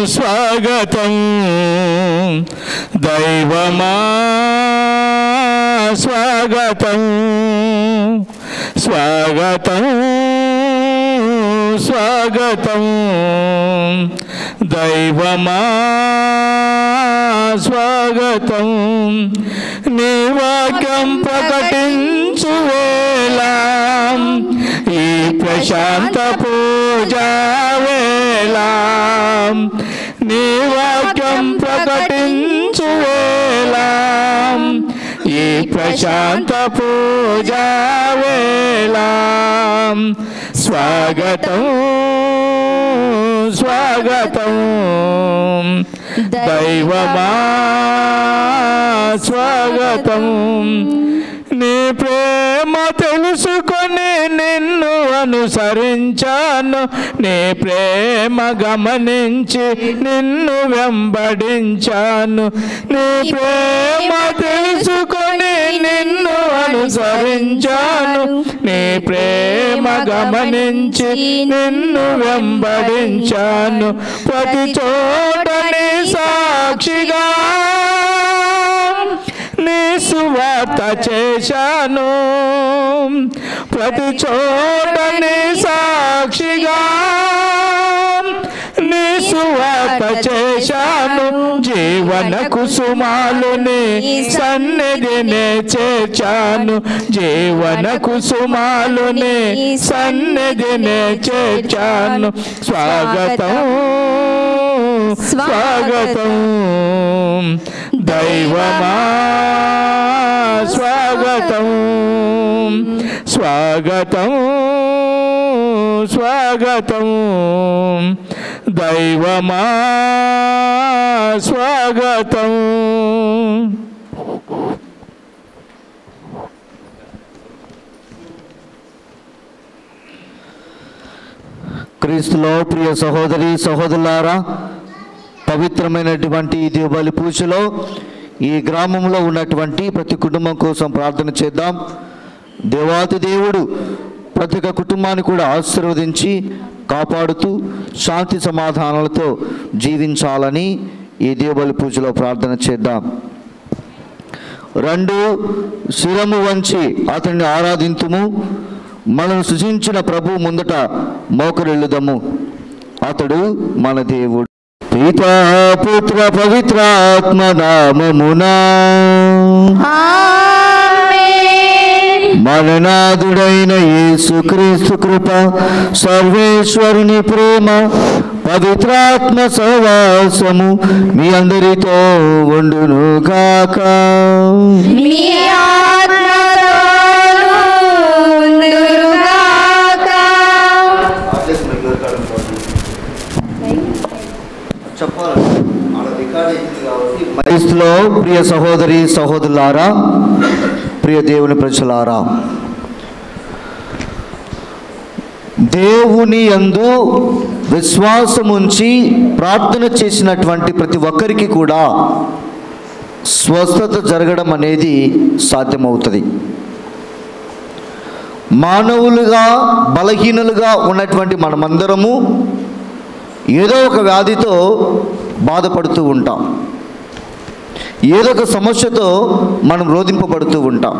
స్వాగతం దైవమా స్వాగతం స్వాగతం స్వాగతం దైవమా స్వాగతం నీ వాక్యం ప్రకటించు వేళ ఈ ప్రశాంత పూజా వేళ నీ వాక్యం ప్రకటించు వేళ ఈ ప్రశాంత పూజా వేళ స్వాగతం స్వాగతం దైవమా స్వాగతం నీ ప్రేమ తెలుసుకొని నిన్ను అనుసరించాను నీ ప్రేమ గమనించి నిన్ను వెంబడించాను నీ ప్రేమ తెలుసుకొని నిన్ను అనుసరించాను నీ ప్రేమ గమనించి నిన్ను వెంబడించాను ప్రతి చోట నీ సాక్షిగా నీ సువార్త చేశాను ప్రతి చోట నీ సాక్షిగా నీ సువార్త చేశాను జీవన కుసుమాలుని సన్నిధిని చేర్చాను జీవన కుసుమాలుని సన్నిధిని చేర్చాను స్వాగతం స్వాగతం దైవమా స్వాగతం స్వాగతం స్వాగతం దైవమా స్వాగతం క్రీస్తులో ప్రియ సహోదరి సహోదరులారా పవిత్రమైనటువంటి దీపావళి పూజలో ఈ గ్రామంలో ఉన్నటువంటి ప్రతి కుటుంబం కోసం ప్రార్థన చేద్దాం దేవాతి దేవుడు ప్రతి ఒక్క కుటుంబాన్ని కూడా ఆశీర్వదించి కాపాడుతూ శాంతి సమాధానాలతో జీవించాలని ఈ దీపావళి పూజలో ప్రార్థన చేద్దాం రెండు శిరము వంచి అతన్ని ఆరాధింతుము మనను సృజించిన ప్రభు ముందట మోకరిల్లుదము అతడు మన దేవుడు పితా పుత్ర పవిత్రాత్మ నామమునా మననాథుడైన యేసుక్రీస్తు కృప సర్వేశ్వరుని ప్రేమ పవిత్రాత్మ సహవాసము మీ అందరితో ఉండును గాక క్రీస్తులో ప్రియ సహోదరి సహోదరులారా ప్రియ దేవుని ప్రజలారా దేవుని యందు విశ్వాసముంచి ప్రార్థన చేసినటువంటి ప్రతి ఒక్కరికి కూడా స్వస్థత జరగడం అనేది సాధ్యమవుతుంది మానవులుగా బలహీనులుగా ఉన్నటువంటి మనమందరము ఏదో ఒక వ్యాధితో బాధపడుతూ ఉంటాం ఏదో ఒక సమస్యతో మనం రోధింపబడుతూ ఉంటాం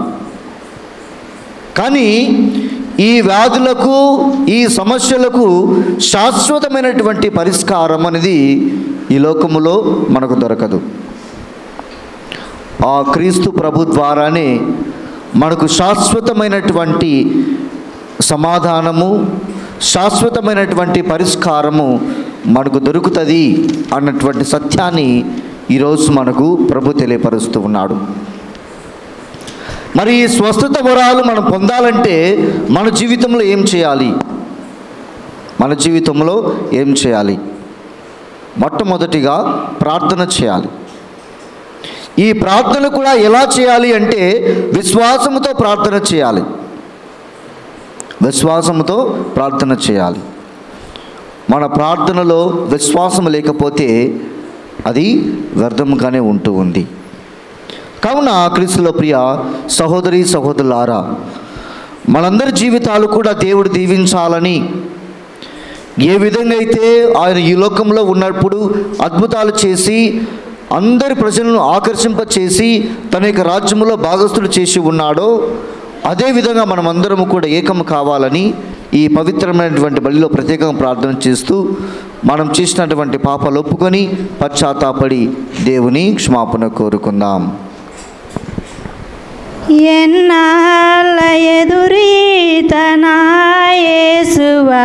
కానీ ఈ వ్యాధులకు ఈ సమస్యలకు శాశ్వతమైనటువంటి పరిష్కారం అనేది ఈ లోకములో మనకు దొరకదు ఆ క్రీస్తు ప్రభు ద్వారానే మనకు శాశ్వతమైనటువంటి సమాధానము శాశ్వతమైనటువంటి పరిష్కారము మనకు దొరుకుతుంది అన్నటువంటి సత్యాన్ని ఈరోజు మనకు ప్రభు తెలియపరుస్తూ ఉన్నాడు మరి ఈ స్వస్థత వరాలు మనం పొందాలంటే మన జీవితంలో ఏం చేయాలి మన జీవితంలో ఏం చేయాలి మొట్టమొదటిగా ప్రార్థన చేయాలి ఈ ప్రార్థన కూడా ఎలా చేయాలి అంటే విశ్వాసముతో ప్రార్థన చేయాలి విశ్వాసముతో ప్రార్థన చేయాలి మన ప్రార్థనలో విశ్వాసం లేకపోతే అది వ్యర్థముగానే ఉంటూ ఉంది కావున క్రీస్తులో ప్రియ సహోదరి సహోదరులారా మనందరి జీవితాలు కూడా దేవుడు దీవించాలని ఏ విధంగా అయితే ఆయన ఈ లోకంలో ఉన్నప్పుడు అద్భుతాలు చేసి అందరి ప్రజలను ఆకర్షింపచేసి తన యొక్క రాజ్యంలో భాగస్థులు చేసి ఉన్నాడో, అదేవిధంగా మనమందరము కూడా ఏకం కావాలని ఈ పవిత్రమైనటువంటి బలిలో ప్రత్యేకంగా ప్రార్థన చేస్తూ మనం చేసినటువంటి పాపాలు ఒప్పుకొని పశ్చాత్తాపడి దేవుని క్షమాపణ కోరుకుందాం. ఎన్నాళ్ళ ఎదురీతనా యేసువా,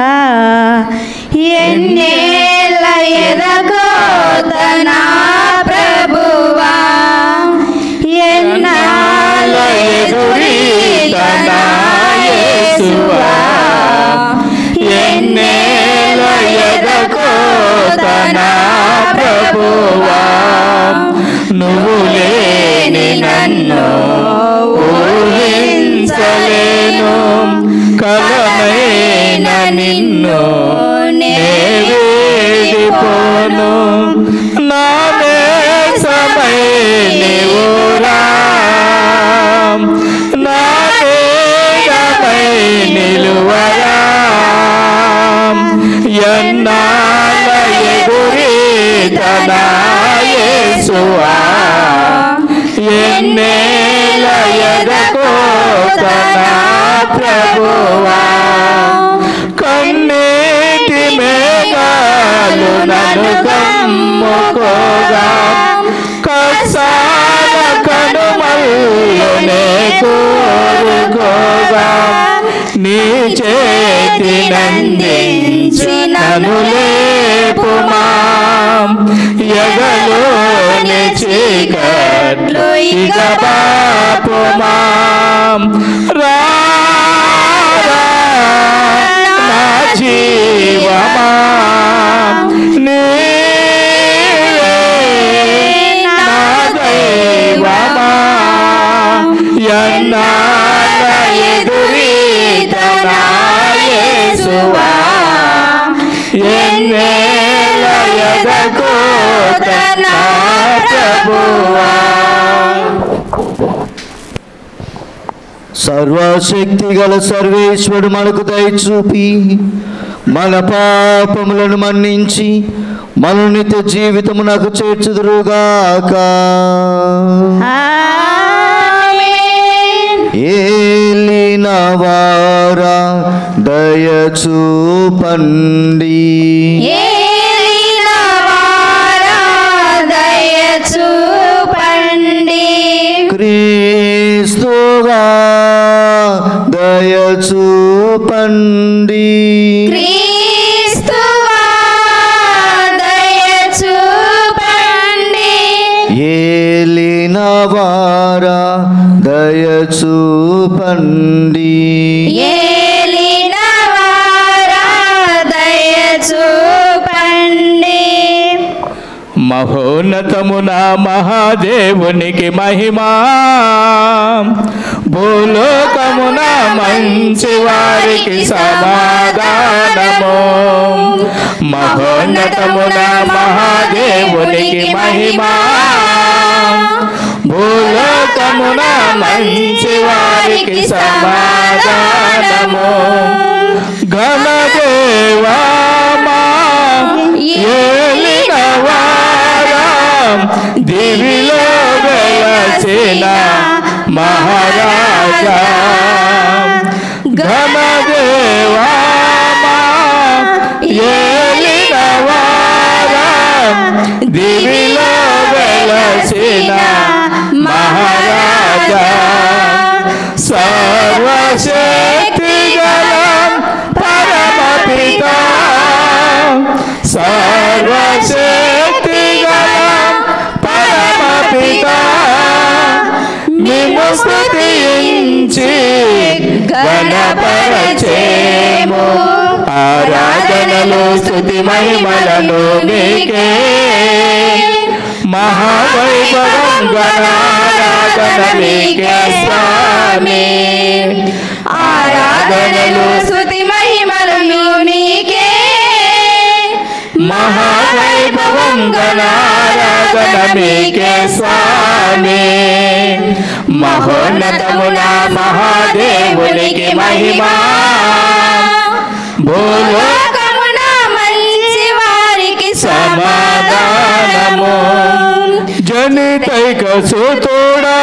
ఎన్నేళ్ళ ఎదగోతనా ప్రభువా, ఎన్నాళ్ళ ఎదురీతనా యేసువా, ఎన్నేళ్ళ ఎదగోతనా ప్రభువా, నువ్వు లేని నన్ను ఊహించలేను, కలమైన నిన్ను నే వేడిపోను, నా దేశమై నీవురా, నా దేశమై నిలువరా, ఎన్నాళ్ళ ఎదురీతనా యేసువా, ఎన్నేళ్ళ ఎదగోతనా ప్రభువా, కన్నీటి మేఘాలు నన్ను కమ్ముకోగా, కసాల కనుమల్లునే కోరుకోగా, నీ చేతినందించి నన్ను లేపుమా, ఎగలోని చీకట్లు ఇక బాపుమా, రారా నా జీవమా, నీవే నా దైవమా, ఎన్నాళ్ళ ఎదురీతనా యేసువా, ఎన్నేళ్ళ ఎదగోతనా ప్రభువా. సర్వశక్తి గల సర్వేశ్వరుడు మనకు దయచూపి మన పాపములను మన్నించి మన నిత్య జీవితము నాకు చేర్చుదురుగాక. ఏలిన వారా దయచూపండి, క్రీస్తువా దయచూపండి, ఏలిన వారా దయచూపండి, మహోన్నతమున మహాదేవునికి మహిమా, భూలోకమున మంచి వారికి సమాధానము. మహోన్నతమున మహాదేవునికి మహిమా, భూలోకమున మంచి వారికి సమాధానము. ఘనదేవా ఏలినవారా, దివిలో వెలసిన మహారాజా, ఘనదేవా ఏలినవారా, దివిలో వెలసిన మహారాజా, సర్వశక్తి గల పరమపిత, సర్వశక్తి గల పరమపిత, మిమ్ము స్తుతించి ఘనపరచేము, ఆరాధనలు స్తుతి మహిమలను మీకే, మహావైభవం గణారాధన మీకే స్వామి, ఆరాధనలు స్తుతి మహిమలను మీకే, మహావైభవం గణారాధన మీకే స్వామి. మహోన్నతమున మహాదేవునికి మహిమా, భూలోకమున జనితైక సుతుడా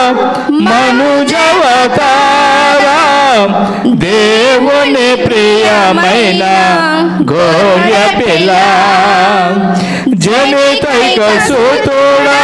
మనుజవతారా దేవుని ప్రియమైన గోర్య పిల్ల జనితైక సుతుడా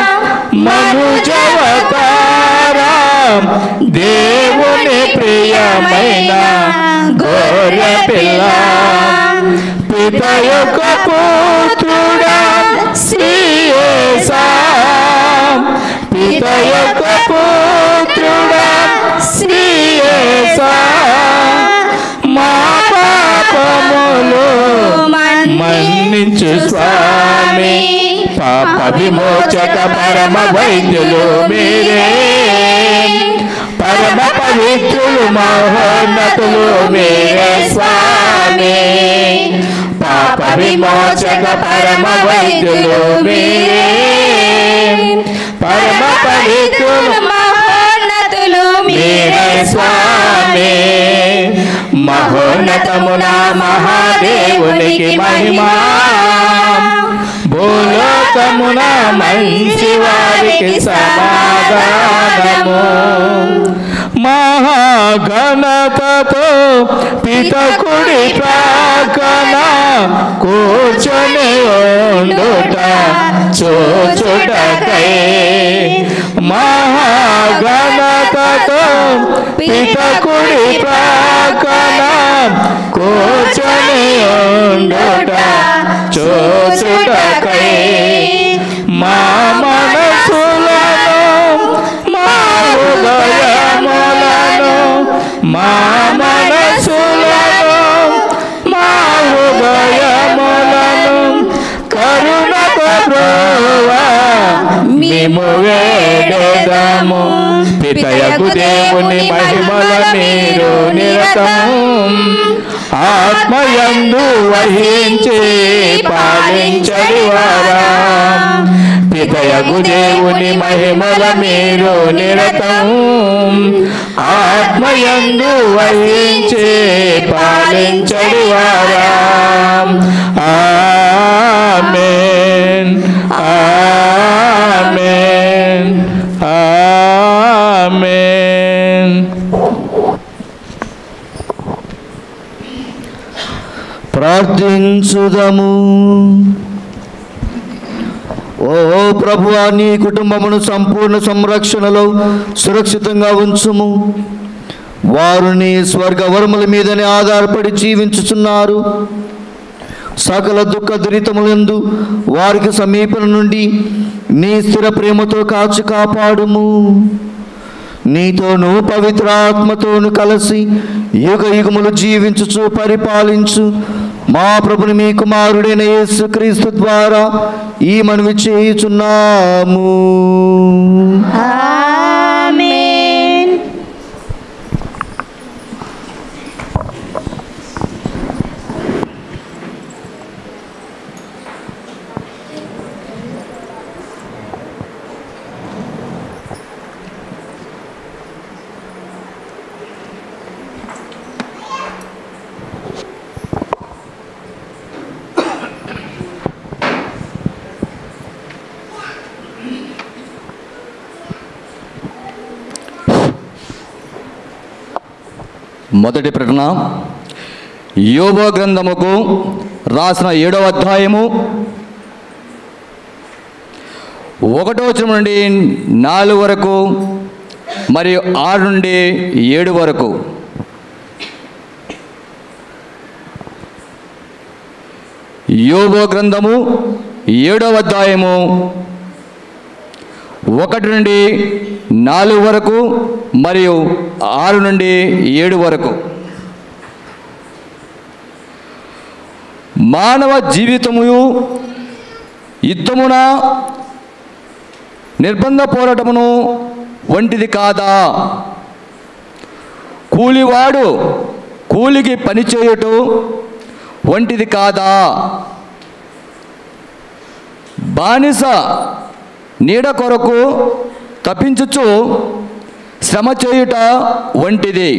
మనుజవతారా దేవుని ప్రియమైన గోర్య పిల్ల పిత యొక్క పుత్రుడా శ్రీ యేసా పిత యొక్క పుత్రుడా శ్రీ యేసా మా పాపములు మన్నించు స్వామి పాప విమోచక పరమ వైద్యులు మీరే పరమ పవిత్రులు మహోన్నతులు మీరే స్వామి పాప విమోచక పరమ వైద్యులు మీరే పరమ పవిత్రులు మహోన్నతులు మీరే స్వామి మహోన్నతమున మహాదేవునికి మహిమా భూలోకమున మంచి వారికి సమాధానము మహాఘనతతో పితకుడి ప్రాకన కూర్చొని ఉండుట చూచుటకై మహాఘనతతో పితకుడి ప్రాకన కూర్చొని ఉండుట చూచుటకై మా మనసులను మా హృదయములను మా మనసులను మా హృదయములను కరుణతో బ్రోవా మేము వేడెదము పితయగు దేవుని మహిమల మీరు నిరతము ఆత్మయందు వహించి పాలించడి వారా పితయగు దేవుని మహిమల మీరు నిరతము ఆత్మయందు వహించి పాలించడి వారా ఆమేన్ ఆమేన్ ఆమేన్. ప్రార్థించుదము. ఓ ప్రభువా, నీ కుటుంబమును సంపూర్ణ సంరక్షణలో సురక్షితంగా ఉంచుము. వారు నీ స్వర్గ వరముల మీదనే ఆధారపడి జీవించుచున్నారు. సకల దుఃఖ దురితములందు వారికి సమీపం నుండి నీ స్థిర ప్రేమతో కాచి కాపాడుము. నీతోనూ పవిత్రాత్మతోను కలిసి యుగ యుగములు జీవించుచు పరిపాలించు మా ప్రభుని మీ కుమారుడైన యేసుక్రీస్తు ద్వారా ఈ మనవి చేయుచున్నాము. ఆమేన్. మొదటి ప్రకటన యోబు గ్రంథముకు రాసిన 7వ అధ్యాయము 1వ వచనం నుండి 4 వరకు మరియు 6 నుండి 7 వరకు. యోబు గ్రంథము 7వ అధ్యాయము 1 నుండి 4 వరకు మరియు 6 నుండి 7 వరకు. మానవ జీవితము యుద్ధమున నిర్బంధ పోరాటమును వంటిది కాదా? కూలివాడు కూలికి పనిచేయటం వంటిది కాదా? బానిస నీడ కొరకు తప్పించుచు శ్రమ చేయుట వంటిది.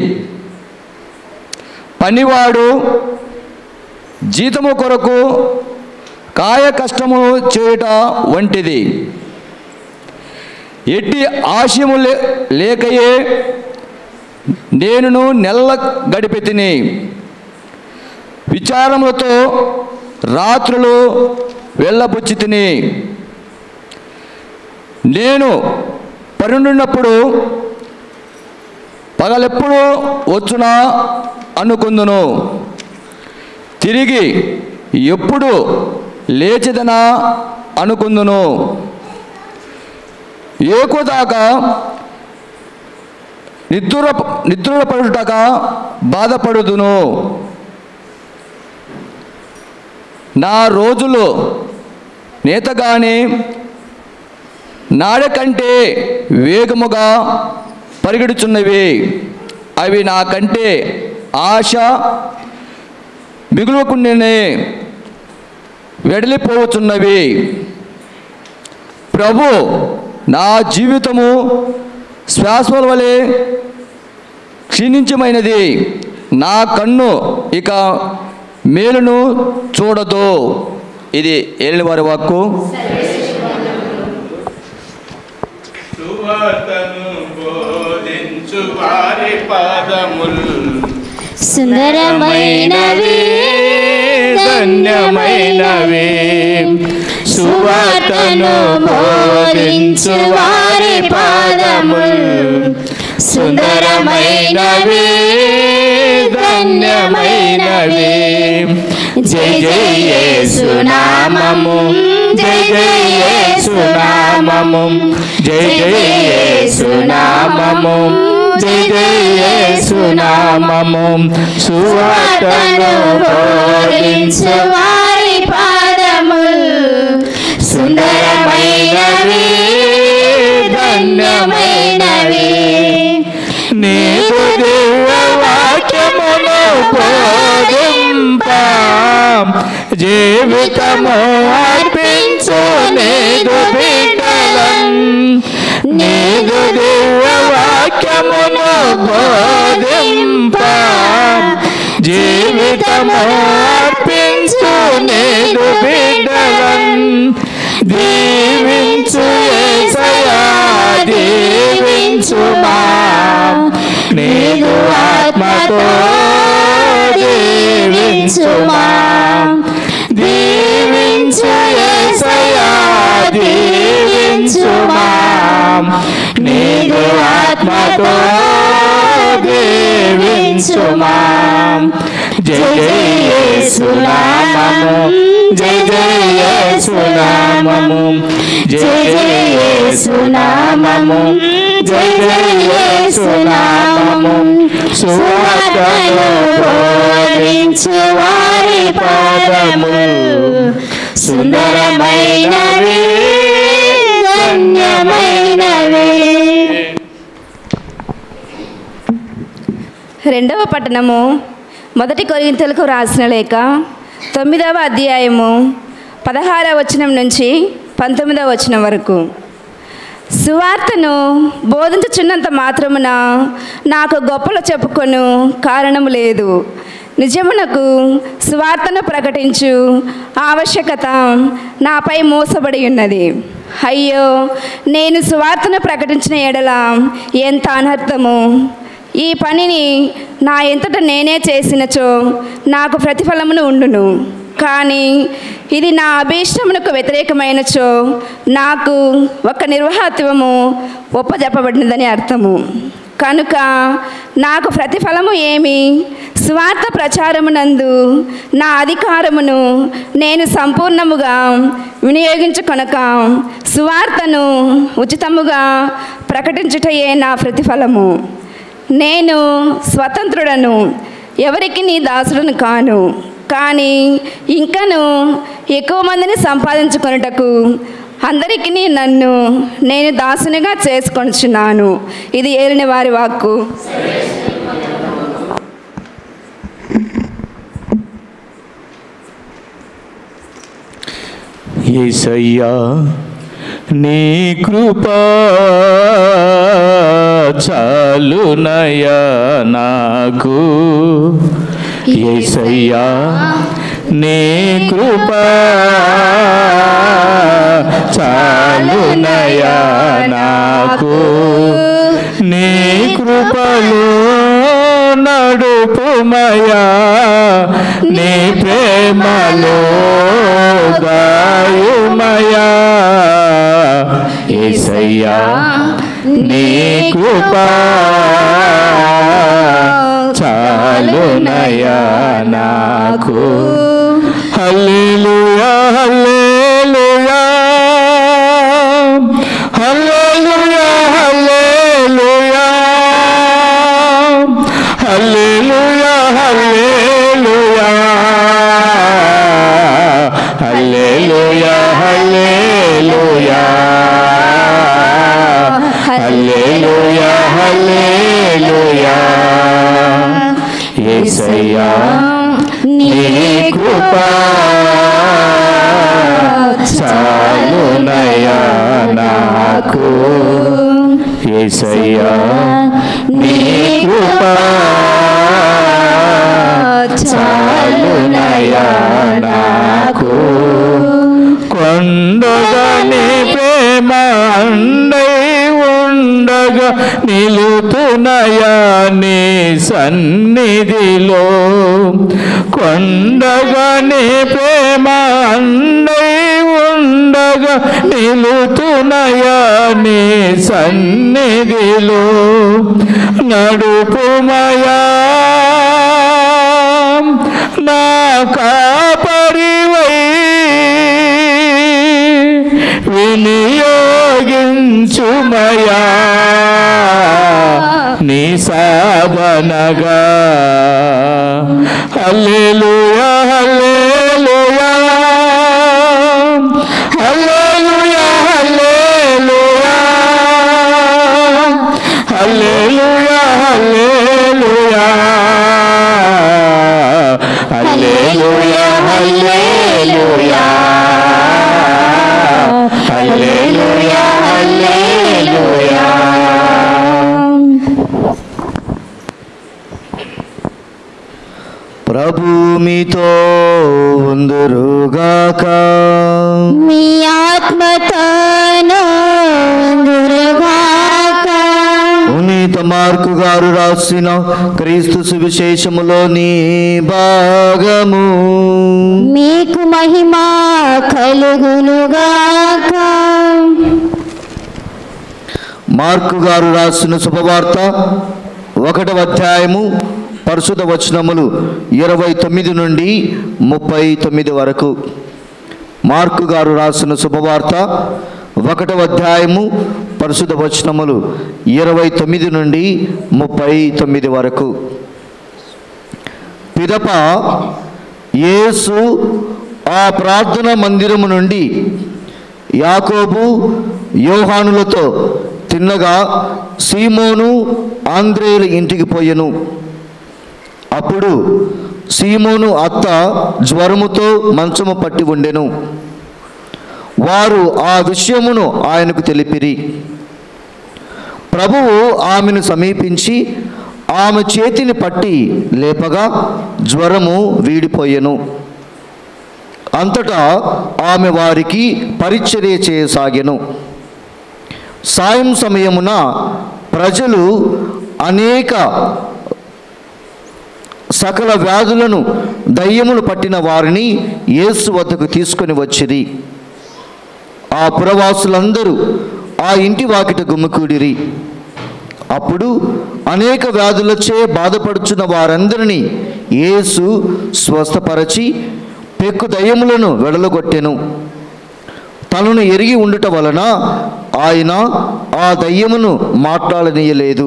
పనివాడు జీతము కొరకు కాయ కష్టము చేయుట వంటిది. ఎట్టి ఆశయము లేకయే నేనును నెల్ల గడిపెతిని. విచారములతో రాత్రులు వెళ్ళబుచ్చి తిని. నేను పరుండినప్పుడు పగలెప్పుడు వచ్చునా అనుకుందును. తిరిగి ఎప్పుడు లేచిదనా అనుకుందును. ఏకోదాకా నిద్రపడుటక బాధపడుదును. నా రోజులు నేతగానే నాడ కంటే వేగముగా పరిగెడుచున్నవి. అవి నాకంటే ఆశ మిగులుకుండానే వెడలిపోవచ్చున్నవి. ప్రభు, నా జీవితము శ్వాసల వలె క్షీణించమైనది. నా కన్ను ఇక మేలును చూడదు. ఇది ఏలినవారి వాక్కు. సువార్తను బోధించు వారి పాదములు సుందరమైనవి ధన్యమైనవి. సువార్తను బోధించు వారి పాదములు సుందరమైనవి ధన్యమైనవి. జై జై యేసు నామము, జై జై యేసు నామము, జై జై యేసు నామము, జై జై యేసు నామము. సువార్తను బోధించు వారి పాదములు సుందరమైనవి ధన్యమైనవి. నీకు దివ్య వాక్యమును బోధింప జీవితము అర్పించు నీదు బిడ్డలం. నీదు దివ్య వాక్యమును బోధింప జీవితము అర్పించు నీదు బిడ్డలం. దీవించు యేసయ్యా దీవించుమా, నీదు ఆత్మతో దీవించుమా. దీవించు యేసయ్యా దీవించుమా, నీదు ఆత్మతో దీవించుమా. జై జై యేసు నామము, జై జై యేసు నామము, జై జై యేసు నామము, జై జై యేసు నామము. సువార్తను బోధించు వారి పాదములు సుందరమైనవి ధన్యమైనవి. రెండవ పట్టణము మొదటి కొరింథీయులకు రాసిన లేఖ 9వ అధ్యాయము 16వ వచనం నుంచి 19వ వచనం వరకు. సువార్తను బోధించుచున్నంత మాత్రమున నాకు గొప్పలు చెప్పుకొను కారణము లేదు. నిజమునకు సువార్తను ప్రకటించు ఆవశ్యకత నాపై మోసబడి ఉన్నది. అయ్యో, నేను సువార్తను ప్రకటించిన ఎడల ఎంత అనర్థము! ఈ పనిని నా ఎంతట నేనే చేసినచో నాకు ప్రతిఫలమును ఉండును. కానీ ఇది నా అభీష్టమునకు వ్యతిరేకమైనచో నాకు ఒక నిర్వాహత్వము ఒప్పజెప్పబడినదని అర్థము. కనుక నాకు ప్రతిఫలము ఏమి? స్వార్థ ప్రచారమునందు నా అధికారమును నేను సంపూర్ణముగా వినియోగించుకొనక సువార్తను ఉచితముగా ప్రకటించుటయే నా ప్రతిఫలము. నేను స్వతంత్రుడను, ఎవరికి నీ దాసుడను కాను. కానీ ఇంకను ఎక్కువ మందిని సంపాదించుకొనుటకు అందరికీ నన్ను నేను దాసునిగా చేసుకొనుచున్నాను. ఇది ఏలిన వారి వాక్కు. యేసయ్యా, నీ కృపా చాలునయా నాకు. యేసయ్యా, నీ కృపా చాలునయా నాకు. కృపలో నడుపుమయా నీ ప్రేమలో గాయుమయా యేసయ్యా నీ కృప చాలునయా నాకు హల్లెలూయా hallelujah hallelujah hallelujah hallelujah hallelujah hallelujah hallelujah హల్లెలూయా యేసయ్యా నీ కృప చాలునయా నాకు యేసయ్యా నీ కృప చాలునయా నాకు కొండగా నీ ప్రేమ అండై ఉండగా నిలుతునయా నీ సన్నిధిలో కొండగా నీ ప్రేమ అండై ఉండగా నిలుతునయా నీ సన్నిధిలో నడుపుమయా నా కాపరివై వినియోగించుమయా నీ సావనగా హల్లెలూయా hallelujah hallelujah hallelujah hallelujah hallelujah hallelujah hallelujah హల్లెలూయా ప్రభు మీతో ఉందురుగాక. మీ ఆత్మతోను ఉందురుగాక. పునీత మార్కు గారు రాసిన క్రీస్తు సువిశేషములోని భాగము. మీకు మహిమ కలుగునుగాక. మార్కు గారు రాసిన శుభవార్త 1వ అధ్యాయము పరిశుద్ధ వచనములు 29 నుండి 39 వరకు. మార్కు గారు రాసిన శుభవార్త 1వ అధ్యాయము పరిశుద్ధ వచనములు 29 నుండి 39 వరకు. పిదప యేసు ఆ ప్రార్థన మందిరము నుండి యాకోబు యోహానులతో తిన్నగా సీమోను ఆంద్రేయుల ఇంటికి పోయెను. అప్పుడు సీమోను అత్త జ్వరముతో మంచము పట్టి ఉండెను. వారు ఆ విషయమును ఆయనకు తెలిపిరి. ప్రభువు ఆమెను సమీపించి ఆమె చేతిని పట్టి లేపగా జ్వరము వీడిపోయెను. అంతటా ఆమె వారికి పరిచర్య చేయసాగెను. సాయం సమయమున ప్రజలు అనేక సకల వ్యాధులను దయ్యములు పట్టిన వారిని యేసు వద్దకు తీసుకొని వచ్చిరి. ఆ పురవాసులందరూ ఆ ఇంటి వాకిట గుమికూడిరి. అప్పుడు అనేక వ్యాధులచే బాధపడుచున్న వారందరినీ యేసు స్వస్థపరచి పెక్కు దయ్యములను వెడలగొట్టెను. తనను ఎరిగి ఉండుట వలన ఆయన ఆ దయ్యమును మాట్లాడనీయలేదు.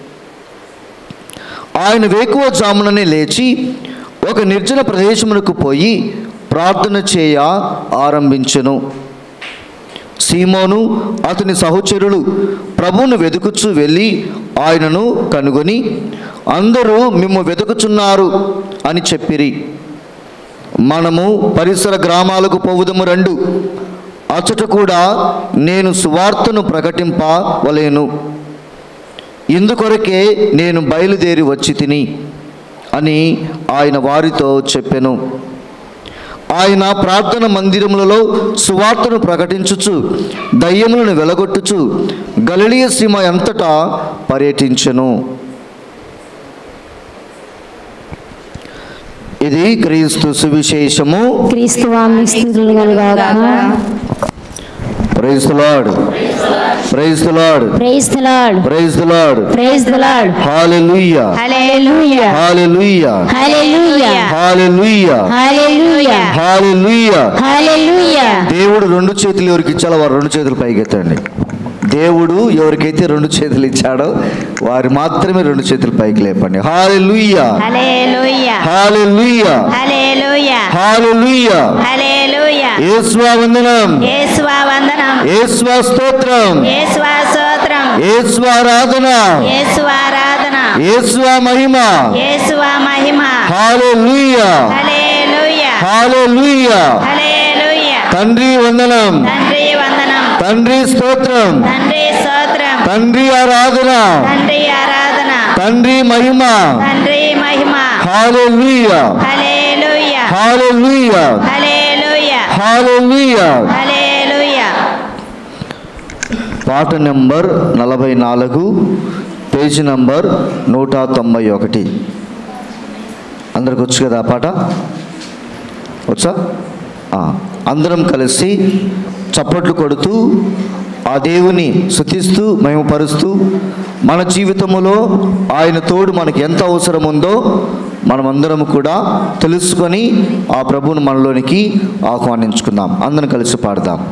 ఆయన వేకువ జాముననే లేచి ఒక నిర్జన ప్రదేశమునకు పోయి ప్రార్థన చేయ ఆరంభించెను. సీమోను అతని సహచరులు ప్రభువును వెతుకుచూ వెళ్ళి ఆయనను కనుగొని అందరూ మిమ్ము వెతుకుచున్నారు అని చెప్పిరి. మనము పరిసర గ్రామాలకు పోవుదము రండు, అచ్చట కూడా నేను సువార్తను ప్రకటింపవలేను. ఇందుకొరకే నేను బయలుదేరి వచ్చి తిని అని ఆయన వారితో చెప్పెను. ఆయన ప్రార్థన మందిరములలో సువార్తను ప్రకటించుచు దయ్యములను వెలగొట్టుచు గలిలయ సీమ అంతటా పర్యటించెను. ఇది క్రీస్తు సువిశేషము. క్రీస్తువా మీకు స్తుతులు కలుగాక. Praise the Lord, praise the Lord, praise the Lord, praise the Lord, praise the Lord. Hallelujah, hallelujah, hallelujah, hallelujah, hallelujah, hallelujah, hallelujah. Hallelujah. దేవుడు 2 చేతులు ఎవరికి ఇచ్చాడో వారు 2 చేతులు పైకెత్తండి. దేవుడు ఎవరికైతే 2 చేతులు ఇచ్చాడో వారు మాత్రమే 2 చేతులు పైకి లేపండి. హల్లెలూయా, హల్లెలూయా, హల్లెలూయా, హల్లెలూయా, హల్లెలూయా. హల్లెలూయా. యేసువా వందనం, యేసువా వందనం, యేసువా స్తోత్రం, యేసువా స్తోత్రం, యేసువా ఆరాధన, యేసువా ఆరాధన, యేసువా మహిమ. యేసువా మహిమ. హల్లెలూయా, హల్లెలూయా, హల్లెలూయా. హల్లెలూయా. తండ్రి వందనం, తండ్రి వందనం, తండ్రి స్తోత్రం, తండ్రి స్తోత్రం, తండ్రి ఆరాధన, తండ్రి ఆరాధన, తండ్రి మహిమ. తండ్రి మహిమ. హల్లెలూయా, హల్లెలూయా, హల్లెలూయా, హల్లెలూయా, హల్లెలూయా. హల్లెలూయా. పాట నెంబర్ 44, పేజీ నంబర్ 191. అందరికి వచ్చు కదా ఆ పాట? వచ్చా? అందరం కలిసి చప్పట్లు కొడుతూ ఆ దేవుని స్తుతిస్తూ మహిమపరుస్తూ మన జీవితంలో ఆయన తోడు మనకి ఎంత అవసరం ఉందో మనమందరం కూడా తెలుసుకొని ఆ ప్రభువుని మనలోనికి ఆహ్వానించుకుందాం. అందరం కలిసి పాడదాం.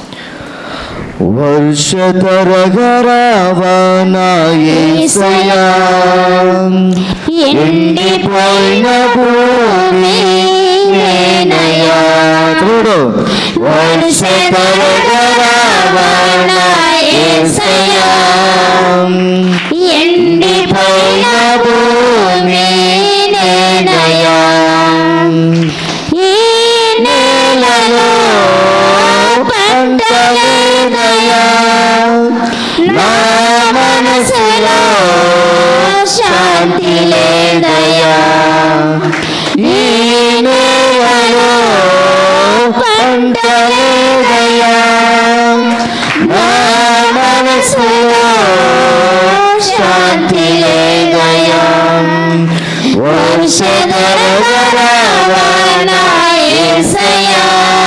వర్షతరగరావనా యేసయ్యా, ఎండిపోయిన భూమి నేనయ్యా. చూడు, వర్షతరగరావనా యేసయ్యా, ఎండిపోయిన భూమి నేనయ్యా. ఈ నేలలో పంటలేదయ్యా, నా మనసులో శాంతి లేదయ్యా. ఈ నేలలో పంటలేదయ్యా, నా మనసులో శాంతి లేదయ్యా. వర్షధరవనా యేసయ్యా,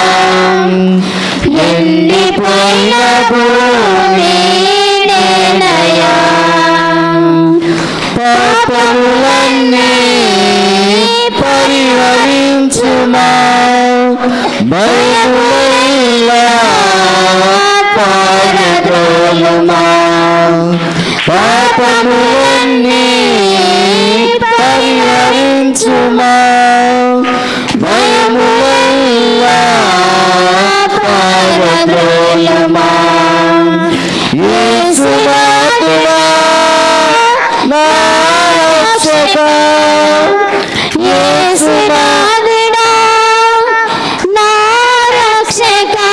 ఎండిపోయిన భూమి నేనయ్యా. పాపములన్నీ పరిహరించుమా, భయములెల్లా పారదోలుమా. పాపములన్నీ పరిహరించుమా, భయములెల్లా పారదోలుమా. యేసునాథుడా నా రక్షకా, యేసునాథుడా నా రక్షకా,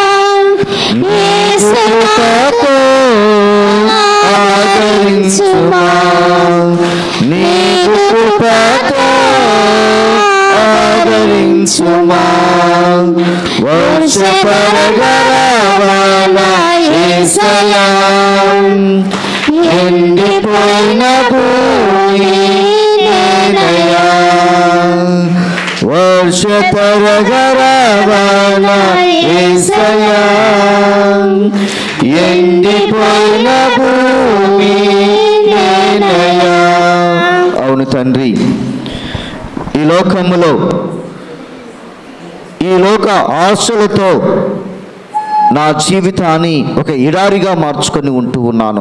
యేసునాథుడా ఆదరించుమా, నీ కృపతో ఆదరించుమా. వర్షపరగరావనా యేసయ్యా, ఎండిపోయిన భూమి నేనయ్యా. వర్షపరగరావనా యేసయ్యా, ఎండిపోయిన భూమి నేనయ్యా. అవును తండ్రి, ఈ లోకములో ఈ లోక ఆశలతో నా జీవితాన్ని ఒక ఎడారిగా మార్చుకొని ఉంటూ ఉన్నాను.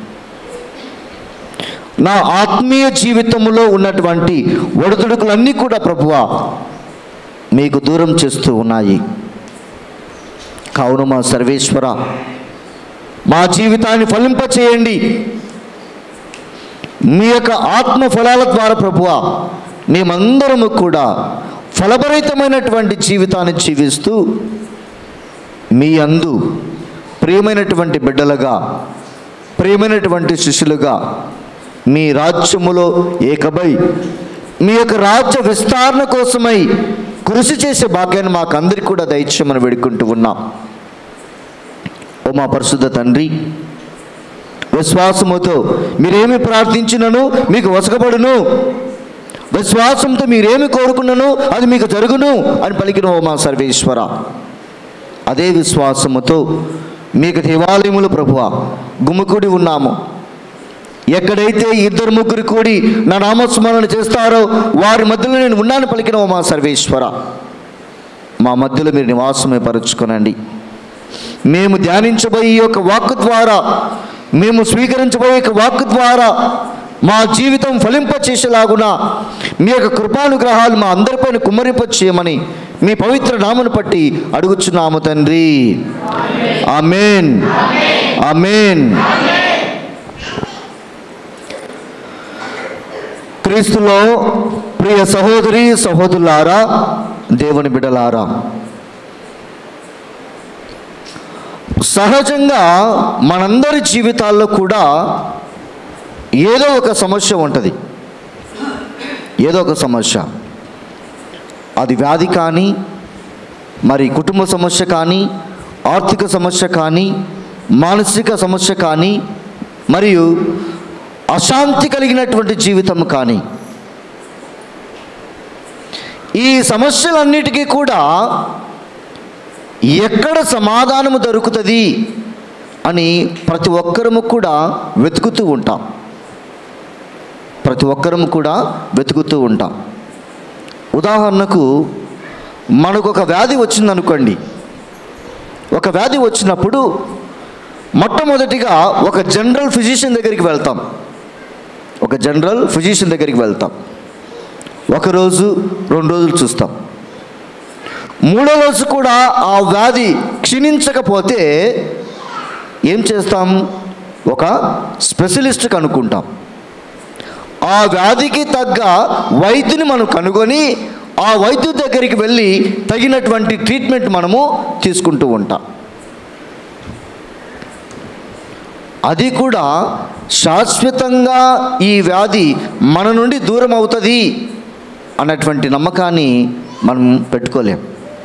నా ఆత్మీయ జీవితంలో ఉన్నటువంటి ఒడిదుడుకులన్నీ కూడా ప్రభువా మీకు దూరం చేస్తూ ఉన్నాయి. కావున మా సర్వేశ్వర, మా జీవితాన్ని ఫలింపచేయండి. మీ యొక్క ఆత్మ ఫలాల ద్వారా ప్రభువా మేమందరము కూడా ఫలభరితమైనటువంటి జీవితాన్ని జీవిస్తూ మీ అందు ప్రియమైనటువంటి బిడ్డలుగా, ప్రియమైనటువంటి శిష్యులుగా మీ రాజ్యములో ఏకమై మీ యొక్క రాజ్య విస్తరణ కోసమై కృషి చేసే భాగ్యాన్ని మాకందరికీ కూడా దయచేయమని వేడుకుంటూ ఉన్నాం. ఓ మా పరిశుద్ధ తండ్రి, విశ్వాసముతో మీరేమి ప్రార్థించినను మీకు వసగబడును. విశ్వాసంతో మీరేమి కోరుకున్నానో అది మీకు జరుగును అని పలికిన ఓ మా సర్వేశ్వర, అదే విశ్వాసముతో మీకు దేవాలయములు ప్రభువా గుమికూడి ఉన్నాము. ఎక్కడైతే 2-3 కూడి నా నామస్మరణ చేస్తారో వారి మధ్యలో నేను ఉన్నాను పలికిన ఓ మా సర్వేశ్వర, మా మధ్యలో మీరు నివాసమే పరుచుకొనండి. మేము ధ్యానించబోయే ఈ యొక్క వాక్కు ద్వారా, మేము స్వీకరించబోయే వాక్కు ద్వారా మా జీవితం ఫలింపచేసేలాగున మీ యొక్క కృపానుగ్రహాలు మా అందరిపైన కుమ్మరింపచేయమని మీ పవిత్ర నామను పట్టి అడుగుచున్నాము తండ్రి. ఆమేన్, ఆమేన్. క్రీస్తులో ప్రియ సహోదరి సహోదరులారా, దేవుని బిడ్డలారా, సహజంగా మనందరి జీవితాల్లో కూడా ఏదో ఒక సమస్య ఉంటుంది. ఏదో ఒక సమస్య, అది వ్యాధి కానీ, మరి కుటుంబ సమస్య కానీ, ఆర్థిక సమస్య కానీ, మానసిక సమస్య కానీ, మరియు అశాంతి కలిగినటువంటి జీవితం కానీ, ఈ సమస్యలన్నిటికీ కూడా ఎక్కడ సమాధానము దొరుకుతుంది అని ప్రతి ఒక్కరము కూడా వెతుకుతూ ఉంటాం. ప్రతి ఒక్కరము కూడా వెతుకుతూ ఉంటాం. ఉదాహరణకు మనకు ఒక వ్యాధి వచ్చిందనుకోండి. ఒక వ్యాధి వచ్చినప్పుడు మొట్టమొదటిగా ఒక జనరల్ ఫిజిషియన్ దగ్గరికి వెళ్తాం. ఒక జనరల్ ఫిజిషియన్ దగ్గరికి వెళ్తాం. 1 రోజు 2 రోజులు చూస్తాం. 3వ రోజు కూడా ఆ వ్యాధి క్షీణించకపోతే ఏం చేస్తాం? ఒక స్పెషలిస్ట్ కనుక్కుంటాం. ఆ వ్యాధికి తగ్గ వైద్యుని మనం కనుగొని ఆ వైద్యుడి దగ్గరికి వెళ్ళి తగినటువంటి ట్రీట్మెంట్ మనము తీసుకుంటూ ఉంటాం. అది కూడా శాశ్వతంగా ఈ వ్యాధి మన నుండి దూరం అవుతుంది అన్నటువంటి నమ్మకాన్ని మనం పెట్టుకోలేం.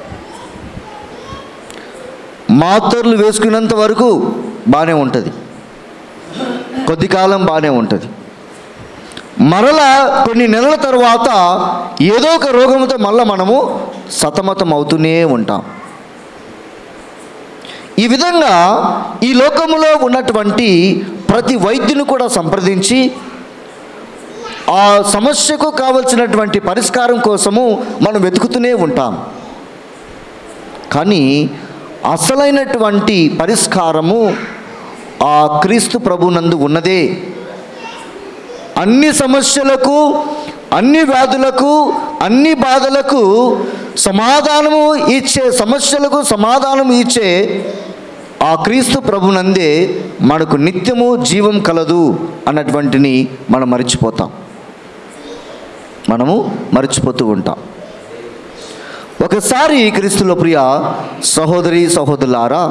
మాత్రలు వేసుకున్నంత వరకు బాగానే ఉంటుంది, కొద్ది కాలం బాగానే ఉంటుంది. మరలా కొన్ని నెలల తర్వాత ఏదో ఒక రోగంతో మళ్ళీ మనము సతమతం అవుతూనే ఉంటాం. ఈ విధంగా ఈ లోకములో ఉన్నటువంటి ప్రతి వైద్యుని కూడా సంప్రదించి ఆ సమస్యకు కావలసినటువంటి పరిష్కారం కోసము మనం వెతుకుతూనే ఉంటాం. కానీ అసలైనటువంటి పరిష్కారము ఆ క్రీస్తు ప్రభునందు ఉన్నదే. అన్ని సమస్యలకు, అన్ని వ్యాధులకు, అన్ని బాధలకు సమాధానము ఇచ్చే, సమస్యలకు సమాధానం ఇచ్చే ఆ క్రీస్తు ప్రభునందే మనకు నిత్యము జీవం కలదు అన్నటువంటిని మనం మర్చిపోతాం. మనము మర్చిపోతూ ఉంటాం. ఒకసారి క్రీస్తులో ప్రియ సహోదరి సహోదరులారా,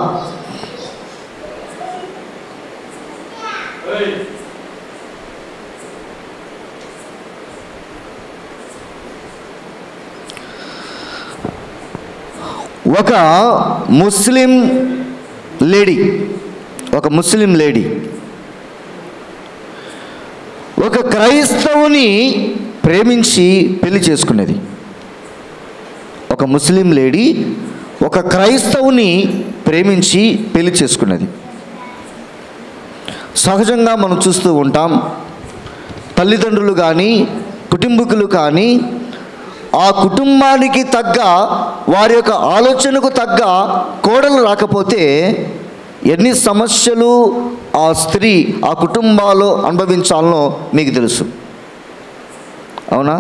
ఒక ముస్లిం లేడీ ఒక క్రైస్తవుని ప్రేమించి పెళ్లి చేసుకునేది. ఒక ముస్లిం లేడీ ఒక క్రైస్తవుని ప్రేమించి పెళ్లి చేసుకున్నది. సహజంగా మనం చూస్తూ ఉంటాం, తల్లిదండ్రులు కానీ కుటుంబీకులు కానీ ఆ కుటుంబానికి తగ్గ, వారి యొక్క ఆలోచనకు తగ్గ కోడలు రాకపోతే ఎన్ని సమస్యలు ఆ స్త్రీ ఆ కుటుంబాల్లో అనుభవించాలనో మీకు తెలుసు, అవునా?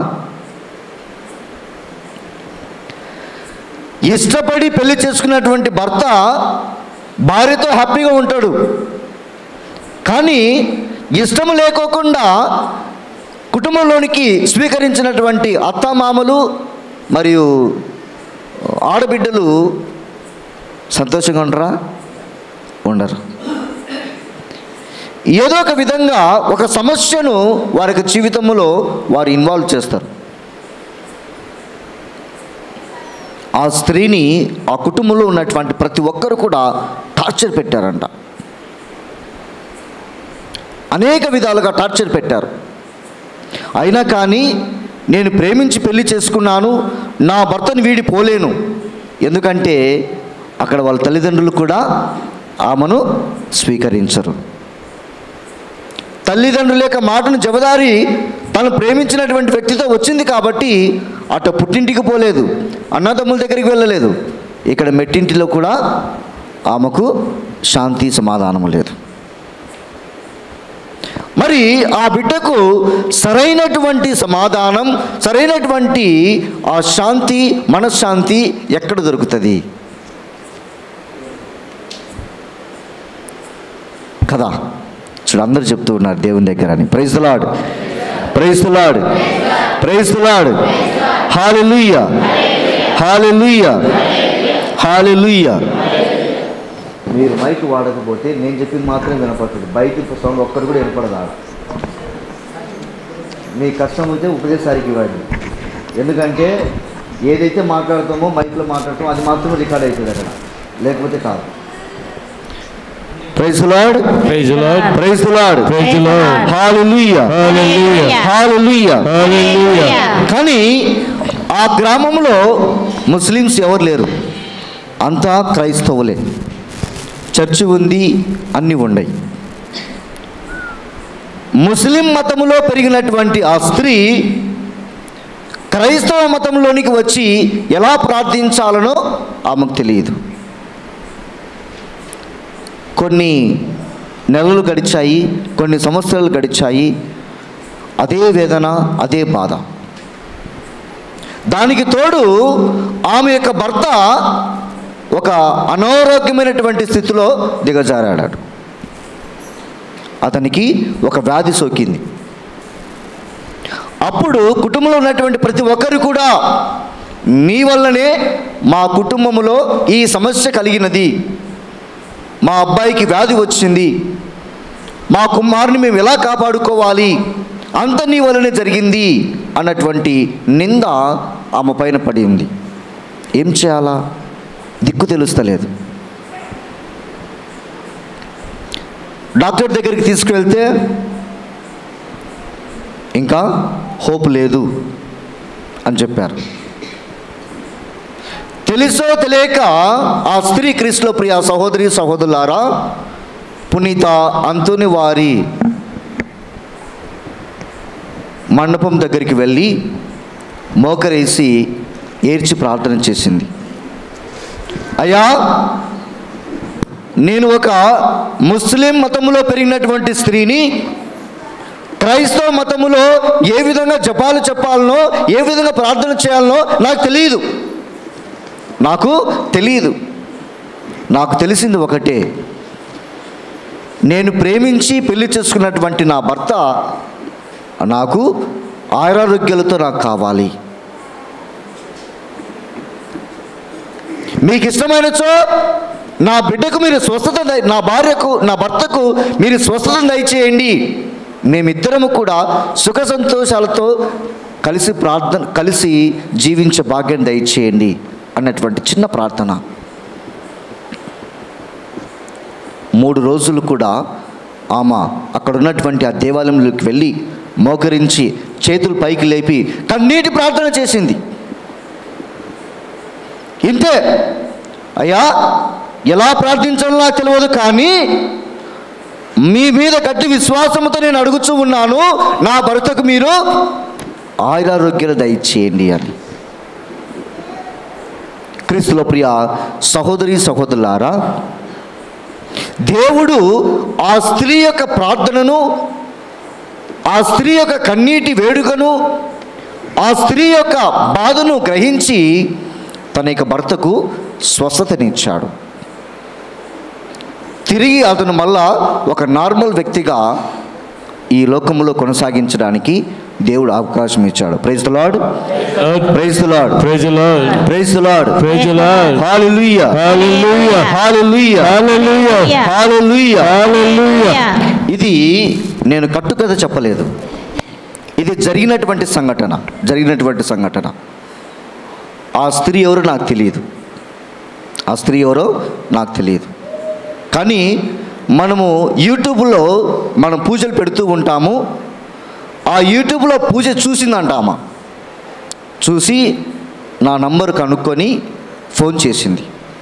ఇష్టపడి పెళ్లి చేసుకున్నటువంటి భర్త భార్యతో హ్యాపీగా ఉంటాడు. కానీ ఇష్టం లేకోకుండా కుటుంబంలోనికి స్వీకరించినటువంటి అత్తమామలు మరియు ఆడబిడ్డలు సంతోషంగా ఉండరా? ఉండరు. ఏదో ఒక విధంగా ఒక సమస్యను వారి యొక్క జీవితంలో వారు ఇన్వాల్వ్ చేస్తారు. ఆ స్త్రీని ఆ కుటుంబంలో ఉన్నటువంటి ప్రతి ఒక్కరు కూడా టార్చర్ పెట్టారంట. అనేక విధాలుగా టార్చర్ పెట్టారు. అయినా కానీ నేను ప్రేమించి పెళ్లి చేసుకున్నాను, నా భర్తను వీడి పోలేను. ఎందుకంటే అక్కడ వాళ్ళ తల్లిదండ్రులు కూడా ఆమెను స్వీకరించరు. తల్లిదండ్రుల యొక్క మాటను జవదారి తను ప్రేమించినటువంటి వ్యక్తితో వచ్చింది కాబట్టి అటు పుట్టింటికి పోలేదు, అన్నదమ్ముల దగ్గరికి వెళ్ళలేదు. ఇక్కడ మెట్టింటిలో కూడా ఆమెకు శాంతి సమాధానం లేదు. మరి ఆ బిడ్డకు సరైనటువంటి సమాధానం, సరైనటువంటి ఆ శాంతి, మనశ్శాంతి ఎక్కడ దొరుకుతుంది కదా? చూడు, అందరూ చెప్తూ ఉన్నారు దేవుని దగ్గర అని. Praise the Lord, praise the Lord, praise the Lord. Hallelujah, hallelujah, hallelujah. మీరు మైక్ వాడకపోతే నేను చెప్పింది మాత్రమే వినపడుతుంది, బయట సౌండ్ ఒక్కరు కూడా వినపడదా? మీ కష్టం అయితే ఉపదేశానికి ఇవ్వండి. ఎందుకంటే ఏదైతే మాట్లాడతామో మైక్లో మాట్లాడతామో అది మాత్రమే రికార్డ్ అవుతుంది అక్కడ, లేకపోతే కాదు. Praise the Lord, praise the Lord, praise the Lord, praise the Lord. Hallelujah, hallelujah, hallelujah. Hallelujah. కానీ ఆ గ్రామంలో ముస్లిమ్స్ ఎవరు లేరు, అంతా క్రైస్తవులే. చర్చి ఉంది, అన్నీ ఉన్నాయి. ముస్లిం మతంలో పెరిగినటువంటి ఆ స్త్రీ క్రైస్తవ మతంలోనికి వచ్చి ఎలా ప్రార్థించాలనో ఆమెకు తెలియదు. కొన్ని నెలలు గడిచాయి, కొన్ని సంవత్సరాలు గడిచాయి. అదే వేదన, అదే బాధ. దానికి తోడు ఆమె యొక్క భర్త ఒక అనారోగ్యమైనటువంటి స్థితిలో దిగజారాడు. అతనికి ఒక వ్యాధి సోకింది. అప్పుడు కుటుంబంలో ఉన్నటువంటి ప్రతి ఒక్కరు కూడా, మీ వల్లనే మా కుటుంబంలో ఈ సమస్య కలిగినది, మా అబ్బాయికి వ్యాధి వచ్చింది, మా కుమారుని మేము ఎలా కాపాడుకోవాలి, అంత నీ వల్లనే జరిగింది అన్నటువంటి నింద ఆమె పైన పడి ఉంది. ఏం చేయాలా దిక్కు తెలుస్తలేదు. డాక్టర్ దగ్గరికి తీసుకువెళ్తే ఇంకా హోప్ లేదు అని చెప్పారు. తెలుసో తెలియక ఆ స్త్రీ, క్రీస్తులో ప్రియ సహోదరి సహోదరులారా, పునీత అంతోని వారి మండపం దగ్గరికి వెళ్ళి మోకరేసి ఏడ్చి ప్రార్థన చేసింది. అయ్యా, నేను ఒక ముస్లిం మతములో పెరిగినటువంటి స్త్రీని, క్రైస్తవ మతములో ఏ విధంగా జపాలు చెప్పాలనో, ఏ విధంగా ప్రార్థన చేయాలనో నాకు తెలియదు. నాకు తెలిసింది ఒకటే, నేను ప్రేమించి పెళ్లి చేసుకున్నటువంటి నా భర్త నాకు ఆయురారోగ్యాలతో నాకు కావాలి. మీకు ఇష్టమైనచో నా బిడ్డకు మీరు స్వస్థత, నా భార్యకు, నా భర్తకు మీరు స్వస్థతను దయచేయండి. మేమిద్దరము కూడా సుఖ సంతోషాలతో కలిసి జీవించే భాగ్యం దయచేయండి అన్నటువంటి చిన్న ప్రార్థన. 3 రోజులు కూడా ఆమె అక్కడ ఉన్నటువంటి ఆ దేవాలయంలోకి వెళ్ళి మోకరించి చేతులు పైకి లేపి కన్నీటి ప్రార్థన చేసింది. ఇంతే. అయ్యా, ఎలా ప్రార్థించాలో నాకు తెలియదు, కానీ మీ మీద గట్టి విశ్వాసంతో నేను అడుగుతూ ఉన్నాను, నా భర్తకు మీరు ఆయురారోగ్యాలు దయచేయండి అని. క్రీస్తులో ప్రియ సహోదరి సహోదరులారా, దేవుడు ఆ స్త్రీ యొక్క ప్రార్థనను, ఆ స్త్రీ యొక్క కన్నీటి వేడుకను, ఆ స్త్రీ యొక్క బాధను గ్రహించి తన యొక్క భర్తకు స్వస్థతనిచ్చాడు. తిరిగి అతను మళ్ళా ఒక నార్మల్ వ్యక్తిగా ఈ లోకంలో కొనసాగించడానికి దేవుడు అవకాశం ఇచ్చాడు. Praise the Lord, praise the Lord, praise the Lord, praise the Lord, praise the Lord. Hallelujah, hallelujah, hallelujah, hallelujah, hallelujah, hallelujah. ఇది నేను కట్టుకథ చెప్పలేదు, ఇది జరిగినటువంటి సంఘటన. ఆ స్త్రీ ఎవరో నాకు తెలియదు. కానీ మనము యూట్యూబ్లో మనం పూజలు పెడుతూ ఉంటాము. ఆ యూట్యూబ్లో పూజ చూసిందంట ఆమె. చూసి నా నంబర్ కనుక్కొని ఫోన్ చేసింది.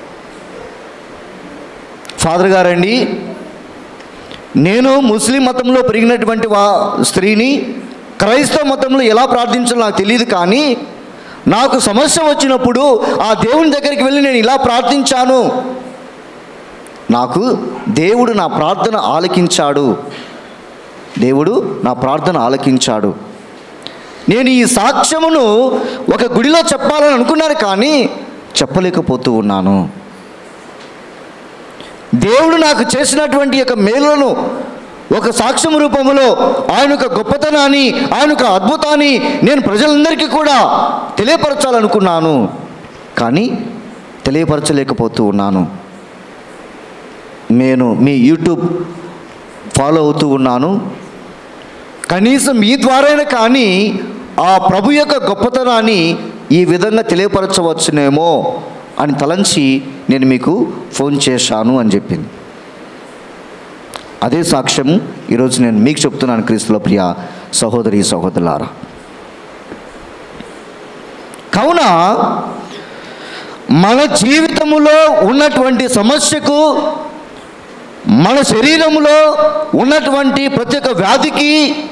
ఫాదర్ గారండి, నేను ముస్లిం మతంలో పెరిగినటువంటి స్త్రీని, క్రైస్తవ మతంలో ఎలా ప్రార్థించాలో నాకు తెలియదు, కానీ నాకు సమస్య వచ్చినప్పుడు ఆ దేవుని దగ్గరికి వెళ్ళి నేను ఇలా ప్రార్థించాను, నాకు దేవుడు నా ప్రార్థన ఆలకించాడు, దేవుడు నా ప్రార్థన ఆలకించాడు. నేను ఈ సాక్ష్యమును ఒక గుడిలో చెప్పాలని అనుకున్నాను, కానీ చెప్పలేకపోతూ ఉన్నాను. దేవుడు నాకు చేసినటువంటి యొక్క మేలులను ఒక సాక్ష్యం రూపంలో, ఆయన యొక్క గొప్పతనాన్ని, ఆయన యొక్క అద్భుతాన్ని నేను ప్రజలందరికీ కూడా తెలియపరచాలనుకున్నాను, కానీ తెలియపరచలేకపోతూ ఉన్నాను. నేను మీ యూట్యూబ్ ఫాలో అవుతూ ఉన్నాను, కనీసం మీ ద్వారానే కానీ ఆ ప్రభు యొక్క గొప్పతనాన్ని ఈ విధంగా తెలియపరచవచ్చునేమో అని తలంచి నేను మీకు ఫోన్ చేశాను అని చెప్పింది. అదే సాక్ష్యం ఈరోజు నేను మీకు చెప్తున్నాను క్రీస్తులో ప్రియ సహోదరి సహోదరులారా. కావున మన జీవితంలో ఉన్నటువంటి సమస్యకు, మన శరీరంలో ఉన్నటువంటి ప్రతి ఒక్క వ్యాధికి,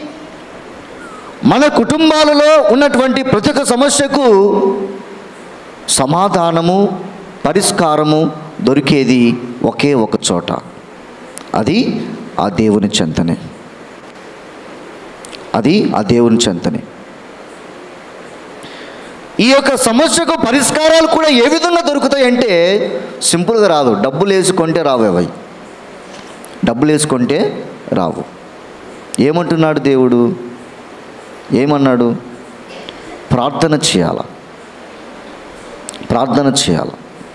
మన కుటుంబాలలో ఉన్నటువంటి ప్రతి ఒక్క సమస్యకు సమాధానము, పరిష్కారము దొరికేది ఒకే ఒక చోట, అది ఆ దేవుని చెంతనే, అది ఆ దేవుని చెంతనే. ఈ యొక్క సమస్యకు పరిష్కారాలు కూడా ఏ విధంగా దొరుకుతాయంటే సింపుల్గా రాదు. డబ్బులు వేసుకుంటే రావు, అవి డబ్బులు వేసుకుంటే రావు. ఏమంటున్నాడు దేవుడు? ఏమన్నాడు? ప్రార్థన చేయాల, ప్రార్థన చేయాల.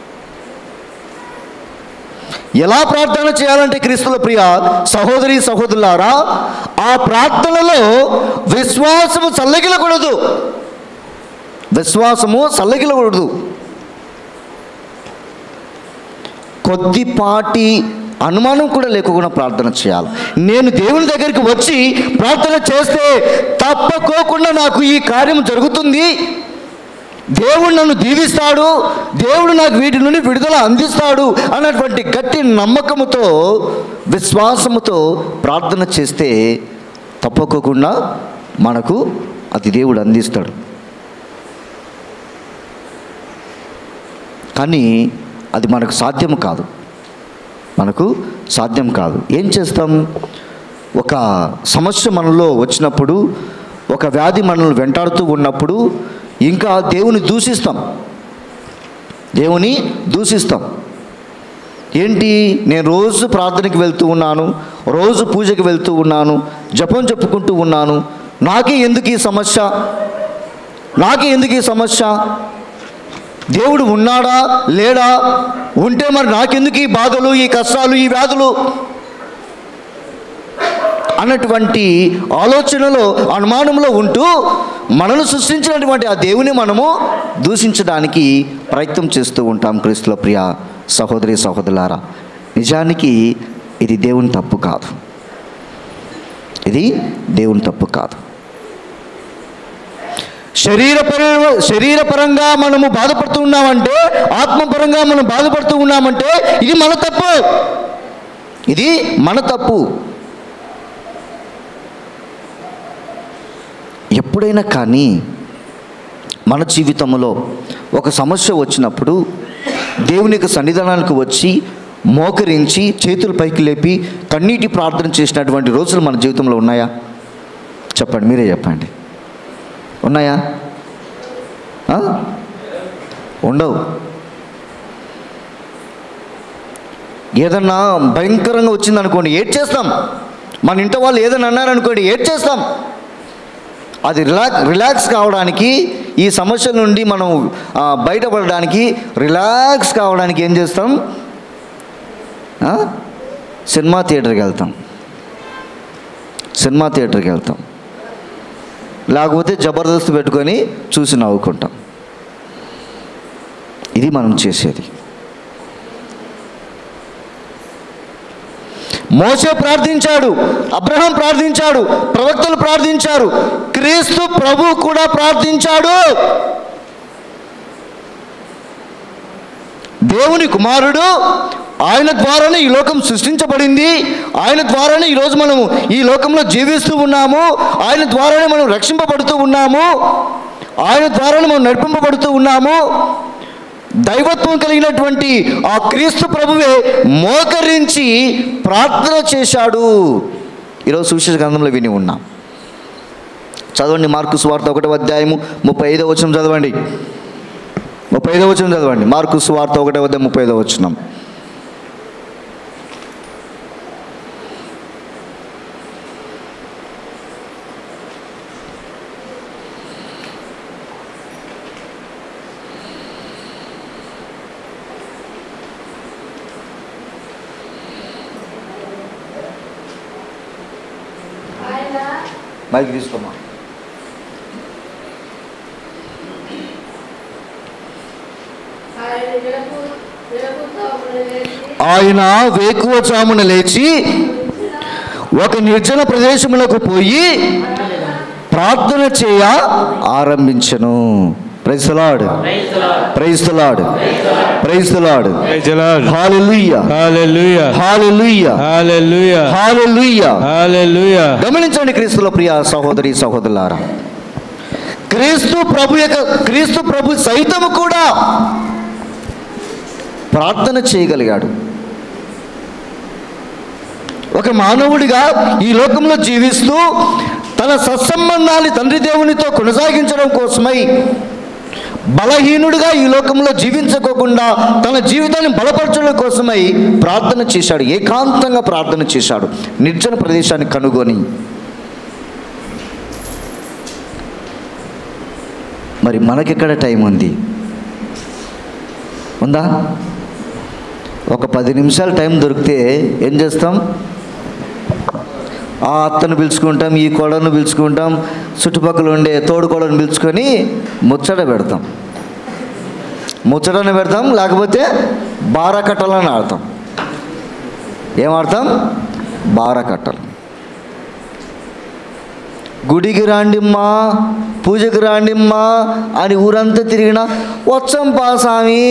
ఎలా ప్రార్థన చేయాలంటే క్రీస్తుల ప్రియ సహోదరి సహోదరులారా, ఆ ప్రార్థనలో విశ్వాసము చల్లగిలకూడదు, విశ్వాసము చల్లగిలకూడదు. కొద్దిపాటి అనుమానం కూడా లేకుండా ప్రార్థన చేయాలి. నేను దేవుని దగ్గరికి వచ్చి ప్రార్థన చేస్తే తప్పకోకుండా నాకు ఈ కార్యం జరుగుతుంది, దేవుడు నన్ను దీవిస్తాడు, దేవుడు నాకు వీటి నుండి విడుదల అందిస్తాడు అన్నటువంటి గట్టి నమ్మకముతో, విశ్వాసముతో ప్రార్థన చేస్తే తప్పకోకుండా మనకు అది దేవుడు అందిస్తాడు. కానీ అది మనకు సాధ్యం కాదు, మనకు సాధ్యం కాదు. ఏం చేస్తాం? ఒక సమస్య మనలో వచ్చినప్పుడు, ఒక వ్యాధి మనల్ని వెంటాడుతూ ఉన్నప్పుడు ఇంకా దేవుని దూషిస్తాం, దేవుని దూషిస్తాం. ఏంటి? నేను రోజు ప్రార్థనకి వెళ్తూ ఉన్నాను, రోజు పూజకి వెళ్తూ ఉన్నాను, జపం చెప్పుకుంటూ ఉన్నాను, నాకే ఎందుకు ఈ సమస్య, నాకే ఎందుకు ఈ సమస్య, దేవుడు ఉన్నాడా లేడా, ఉంటే మరి నాకెందుకు ఈ బాధలు, ఈ కష్టాలు, ఈ వ్యాధులు అన్నటువంటి ఆలోచనలో, అనుమానంలో ఉంటూ మనను సృష్టించినటువంటి ఆ దేవుని మనము దూషించడానికి ప్రయత్నం చేస్తూ ఉంటాం. క్రీస్తుల ప్రియ సహోదరి సహోదరులారా, నిజానికి ఇది దేవుని తప్పు కాదు, ఇది దేవుని తప్పు కాదు. శరీరపరంగా మనము బాధపడుతూ ఉన్నామంటే, ఆత్మపరంగా మనం బాధపడుతూ ఉన్నామంటే ఇది మన తప్పు, ఇది మన తప్పు. ఎప్పుడైనా కానీ మన జీవితంలో ఒక సమస్య వచ్చినప్పుడు దేవునికి సన్నిధానానికి వచ్చి మోకరించి చేతులు పైకి లేపి కన్నీటి ప్రార్థన చేసినటువంటి రోజులు మన జీవితంలో ఉన్నాయా? చెప్పండి, మీరే చెప్పండి. ఉన్నాయా? ఉండవు. ఏదన్నా భయంకరంగా వచ్చిందనుకోండి ఏడ్చేస్తాం. మన ఇంట్లో వాళ్ళు ఏదైనా అన్నారనుకోండి ఏడ్చేస్తాం. అది రిలాక్స్ కావడానికి, ఈ సమస్యల నుండి మనం బయటపడడానికి, రిలాక్స్ కావడానికి ఏం చేస్తాం? సినిమా థియేటర్కి వెళ్తాం, సినిమా థియేటర్కి వెళ్తాం, లేకపోతే జబర్దస్త్ పెట్టుకొని చూసి నవ్వుకుంటాం. ఇది మనం చేసేది. మోషే ప్రార్థించాడు, అబ్రహాం ప్రార్థించాడు, ప్రవక్తలు ప్రార్థించారు, క్రీస్తు ప్రభు కూడా ప్రార్థించాడు. దేవుని కుమారుడు, ఆయన ద్వారానే ఈ లోకం సృష్టించబడింది, ఆయన ద్వారానే ఈరోజు మనము ఈ లోకంలో జీవిస్తూ ఉన్నాము, ఆయన ద్వారానే మనం రక్షింపబడుతూ ఉన్నాము, ఆయన ద్వారానే మనం నడిపింపబడుతూ ఉన్నాము. దైవత్వం కలిగినటువంటి ఆ క్రీస్తు ప్రభువే మోకరించి ప్రార్థన చేశాడు. ఈరోజు సువిశేష గ్రంథంలో విని ఉన్నాం. చదవండి, మార్కు సువార్త 1వ అధ్యాయము 35వ వచనం చదవండి. 35వ వచనం చదవండి. మార్కు సువార్త 1వ అధ్యాయం 35వ వచనం. మైక్ తీసుకోమా. ఆయన వేకువజామున లేచి ఒక నిర్జన ప్రదేశములకు పోయి ప్రార్థన చేయ ఆరంభించెను. Praise the Lord, praise the Lord, praise the Lord. Hallelujah, hallelujah, hallelujah, hallelujah, hallelujah, hallelujah. గమనించండి క్రీస్తుల ప్రియ సహోదరి సహోదరులారా, క్రీస్తు ప్రభు సైతము కూడా ప్రార్థన చేయగలిగాడు. ఒక మానవుడిగా ఈ లోకంలో జీవిస్తూ తన సత్సంబంధాన్ని తండ్రి దేవునితో కొనసాగించడం కోసమై బలహీనుడిగా ఈ లోకంలో జీవించుకోకుండా తన జీవితాన్ని బలపరచడం కోసమై ప్రార్థన చేశాడు. ఏకాంతంగా ప్రార్థన చేశాడు, నిర్జన ప్రదేశాన్ని కనుగొని. మరి మనకెక్కడ టైం ఉంది? ఉందా? ఒక 10 నిమిషాలు టైం దొరికితే ఏం చేస్తాం? ఆ అత్తను పిలుచుకుంటాం, ఈ కోడను పిలుచుకుంటాం, చుట్టుపక్కల ఉండే తోడు కోడను పిలుచుకొని ముచ్చట పెడతాం. ముచ్చటను పెడతాం, లేకపోతే బారకట్టలని ఆడతాం. ఏం ఆడతాం? బారకట్టలు. గుడికి రాండిమ్మా, పూజకి రాండిమ్మా అని ఊరంతా తిరిగినా వచ్చం పాసామి.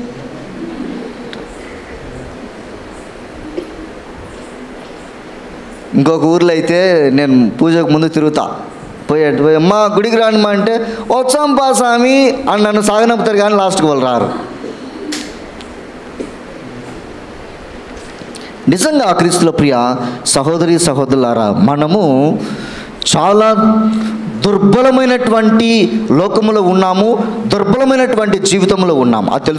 ఇంకొక ఊర్లో అయితే నేను పూజకు ముందు తిరుగుతా, పోయి అమ్మా గుడికి రానిమ్మా అంటే వచ్చాం పాసామి అని నన్ను సాగనంపుతారు, కానీ లాస్ట్కి వాళ్ళు రారు. నిజంగా క్రీస్తుల ప్రియ సహోదరి సహోదరులారా, మనము చాలా దుర్బలమైనటువంటి లోకములో ఉన్నాము, దుర్బలమైనటువంటి జీవితంలో ఉన్నాము. అది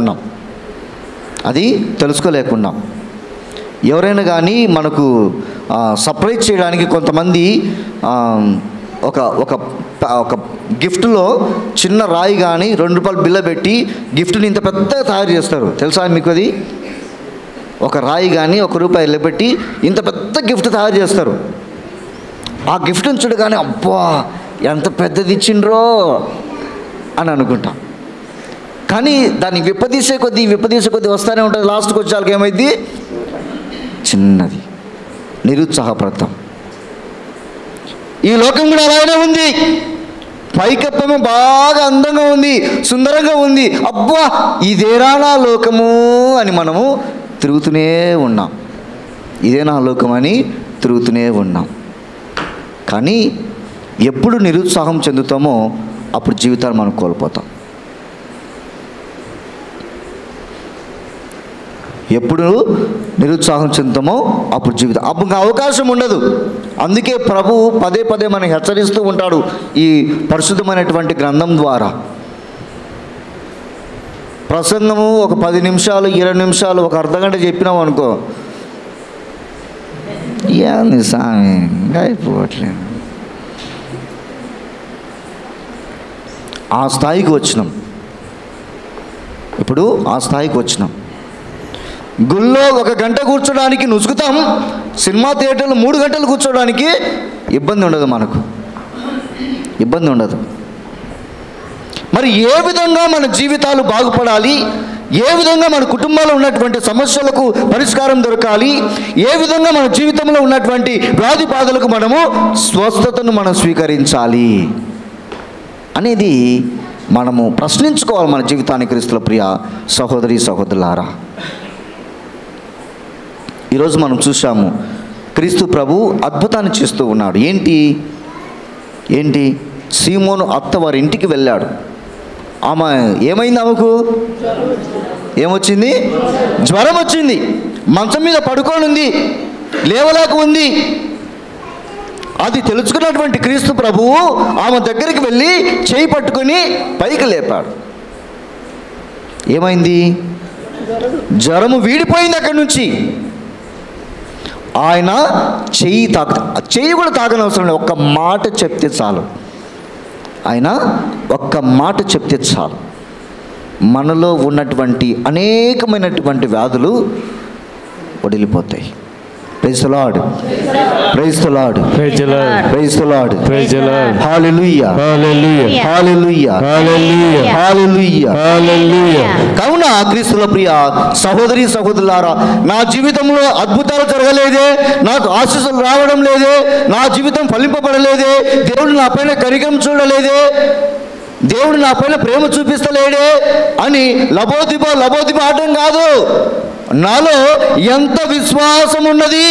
తెలుసుకోలేకున్నాం. ఎవరైనా కానీ మనకు సర్ప్రైజ్ చేయడానికి కొంతమంది ఒక గిఫ్ట్లో చిన్న రాయి కానీ ₹2 బిల్ల పెట్టి గిఫ్ట్ని ఇంత పెద్దగా తయారు చేస్తారు. తెలుసా మీకు అది? ఒక రాయి కానీ ₹1 పెట్టి ఇంత పెద్ద గిఫ్ట్ తయారు చేస్తారు. ఆ గిఫ్ట్ని చూడగానే అబ్బా ఎంత పెద్దది ఇచ్చిండ్రో అని అనుకుంటాం. కానీ దాన్ని విప్పదీసే కొద్దీ వస్తూనే ఉంటుంది. లాస్ట్కి వచ్చేళ్ళకి ఏమైంది? చిన్నది, నిరుత్సాహపడతాం. ఈ లోకం కూడా అలానే ఉంది. పైకప్పేమో బాగా అందంగా ఉంది, సుందరంగా ఉంది. అబ్బా ఇదేనా నా లోకము అని మనము తిరుగుతూనే ఉన్నాం. ఇదే నా లోకం అని తిరుగుతూనే ఉన్నాం. కానీ ఎప్పుడు నిరుత్సాహం చెందుతామో అప్పుడు జీవితాన్ని మనం కోల్పోతాం. ఎప్పుడు నిరుత్సాహం చెందుతామో అప్పుడు జీవితం, అప్పుడు అవకాశం ఉండదు. అందుకే ప్రభు పదే మనకి హెచ్చరిస్తూ ఉంటాడు ఈ పరిశుద్ధమైనటువంటి గ్రంథం ద్వారా. ప్రసంగము ఒక 10 నిమిషాలు, 20 నిమిషాలు, ఒక అర్ధగంట చెప్పినాం అనుకో, ఏంది సామి అయిపోవట్లేదు. ఆ స్థాయికి వచ్చినాం. ఇప్పుడు ఆ స్థాయికి వచ్చినాం. గుళ్ళో 1 గంట కూర్చోడానికి నుసుకుతాం, సినిమా థియేటర్లో 3 గంటలు కూర్చోడానికి ఇబ్బంది ఉండదు, మనకు ఇబ్బంది ఉండదు. మరి ఏ విధంగా మన జీవితాలు బాగుపడాలి, ఏ విధంగా మన కుటుంబాల్లో ఉన్నటువంటి సమస్యలకు పరిష్కారం దొరకాలి, ఏ విధంగా మన జీవితంలో ఉన్నటువంటి వ్యాధి బాధలకు మనము స్వస్థతను మనం స్వీకరించాలి అనేది మనము ప్రశ్నించుకోవాలి మన జీవితాన్ని. క్రీస్తుల ప్రియ సహోదరి సహోదరులారా, ఈరోజు మనం చూసాము క్రీస్తు ప్రభు అద్భుతాన్ని చేస్తూ ఉన్నాడు. ఏంటి సీమోను అత్త వారి ఇంటికి వెళ్ళాడు. ఆమె ఏమైంది? ఆమెకు ఏమొచ్చింది? జ్వరం వచ్చింది. మంచం మీద పడుకొని ఉంది, లేవలేక ఉంది. అది తెలుసుకున్నటువంటి క్రీస్తు ప్రభువు ఆమె దగ్గరికి వెళ్ళి చేయి పట్టుకొని పైకి లేపాడు. ఏమైంది? జ్వరము వీడిపోయింది అక్కడి నుంచి. ఆయన చెయ్యి కూడా తాగనవసరం లేదు, ఒక్క మాట చెప్తే చాలు. ఆయన ఒక్క మాట చెప్తే చాలు, మనలో ఉన్నటువంటి అనేకమైనటువంటి వ్యాధులు వదిలిపోతాయి. Praise the Lord, praise the lord, Praise the Lord. Praise the lord, Praise the Lord. Hallelujah, Hallelujah. Hallelujah, Hallelujah. Hallelujah. Hallelujah. కావున క్రీస్తుల ప్రియ సహోదరి సహోదరులారా, నా జీవితంలో అద్భుతాలు జరగలేదే, నాకు ఆశీస్సులు రావడం లేదే, నా జీవితం ఫలింపబడలేదే, దేవుడు నా పైన కనికరం చూడలేదే, దేవుడు నా పైన ప్రేమ చూపిస్తలేడే అని లబోదిబ ఆడటం కాదు. నాలో ఎంత విశ్వాసం ఉన్నది,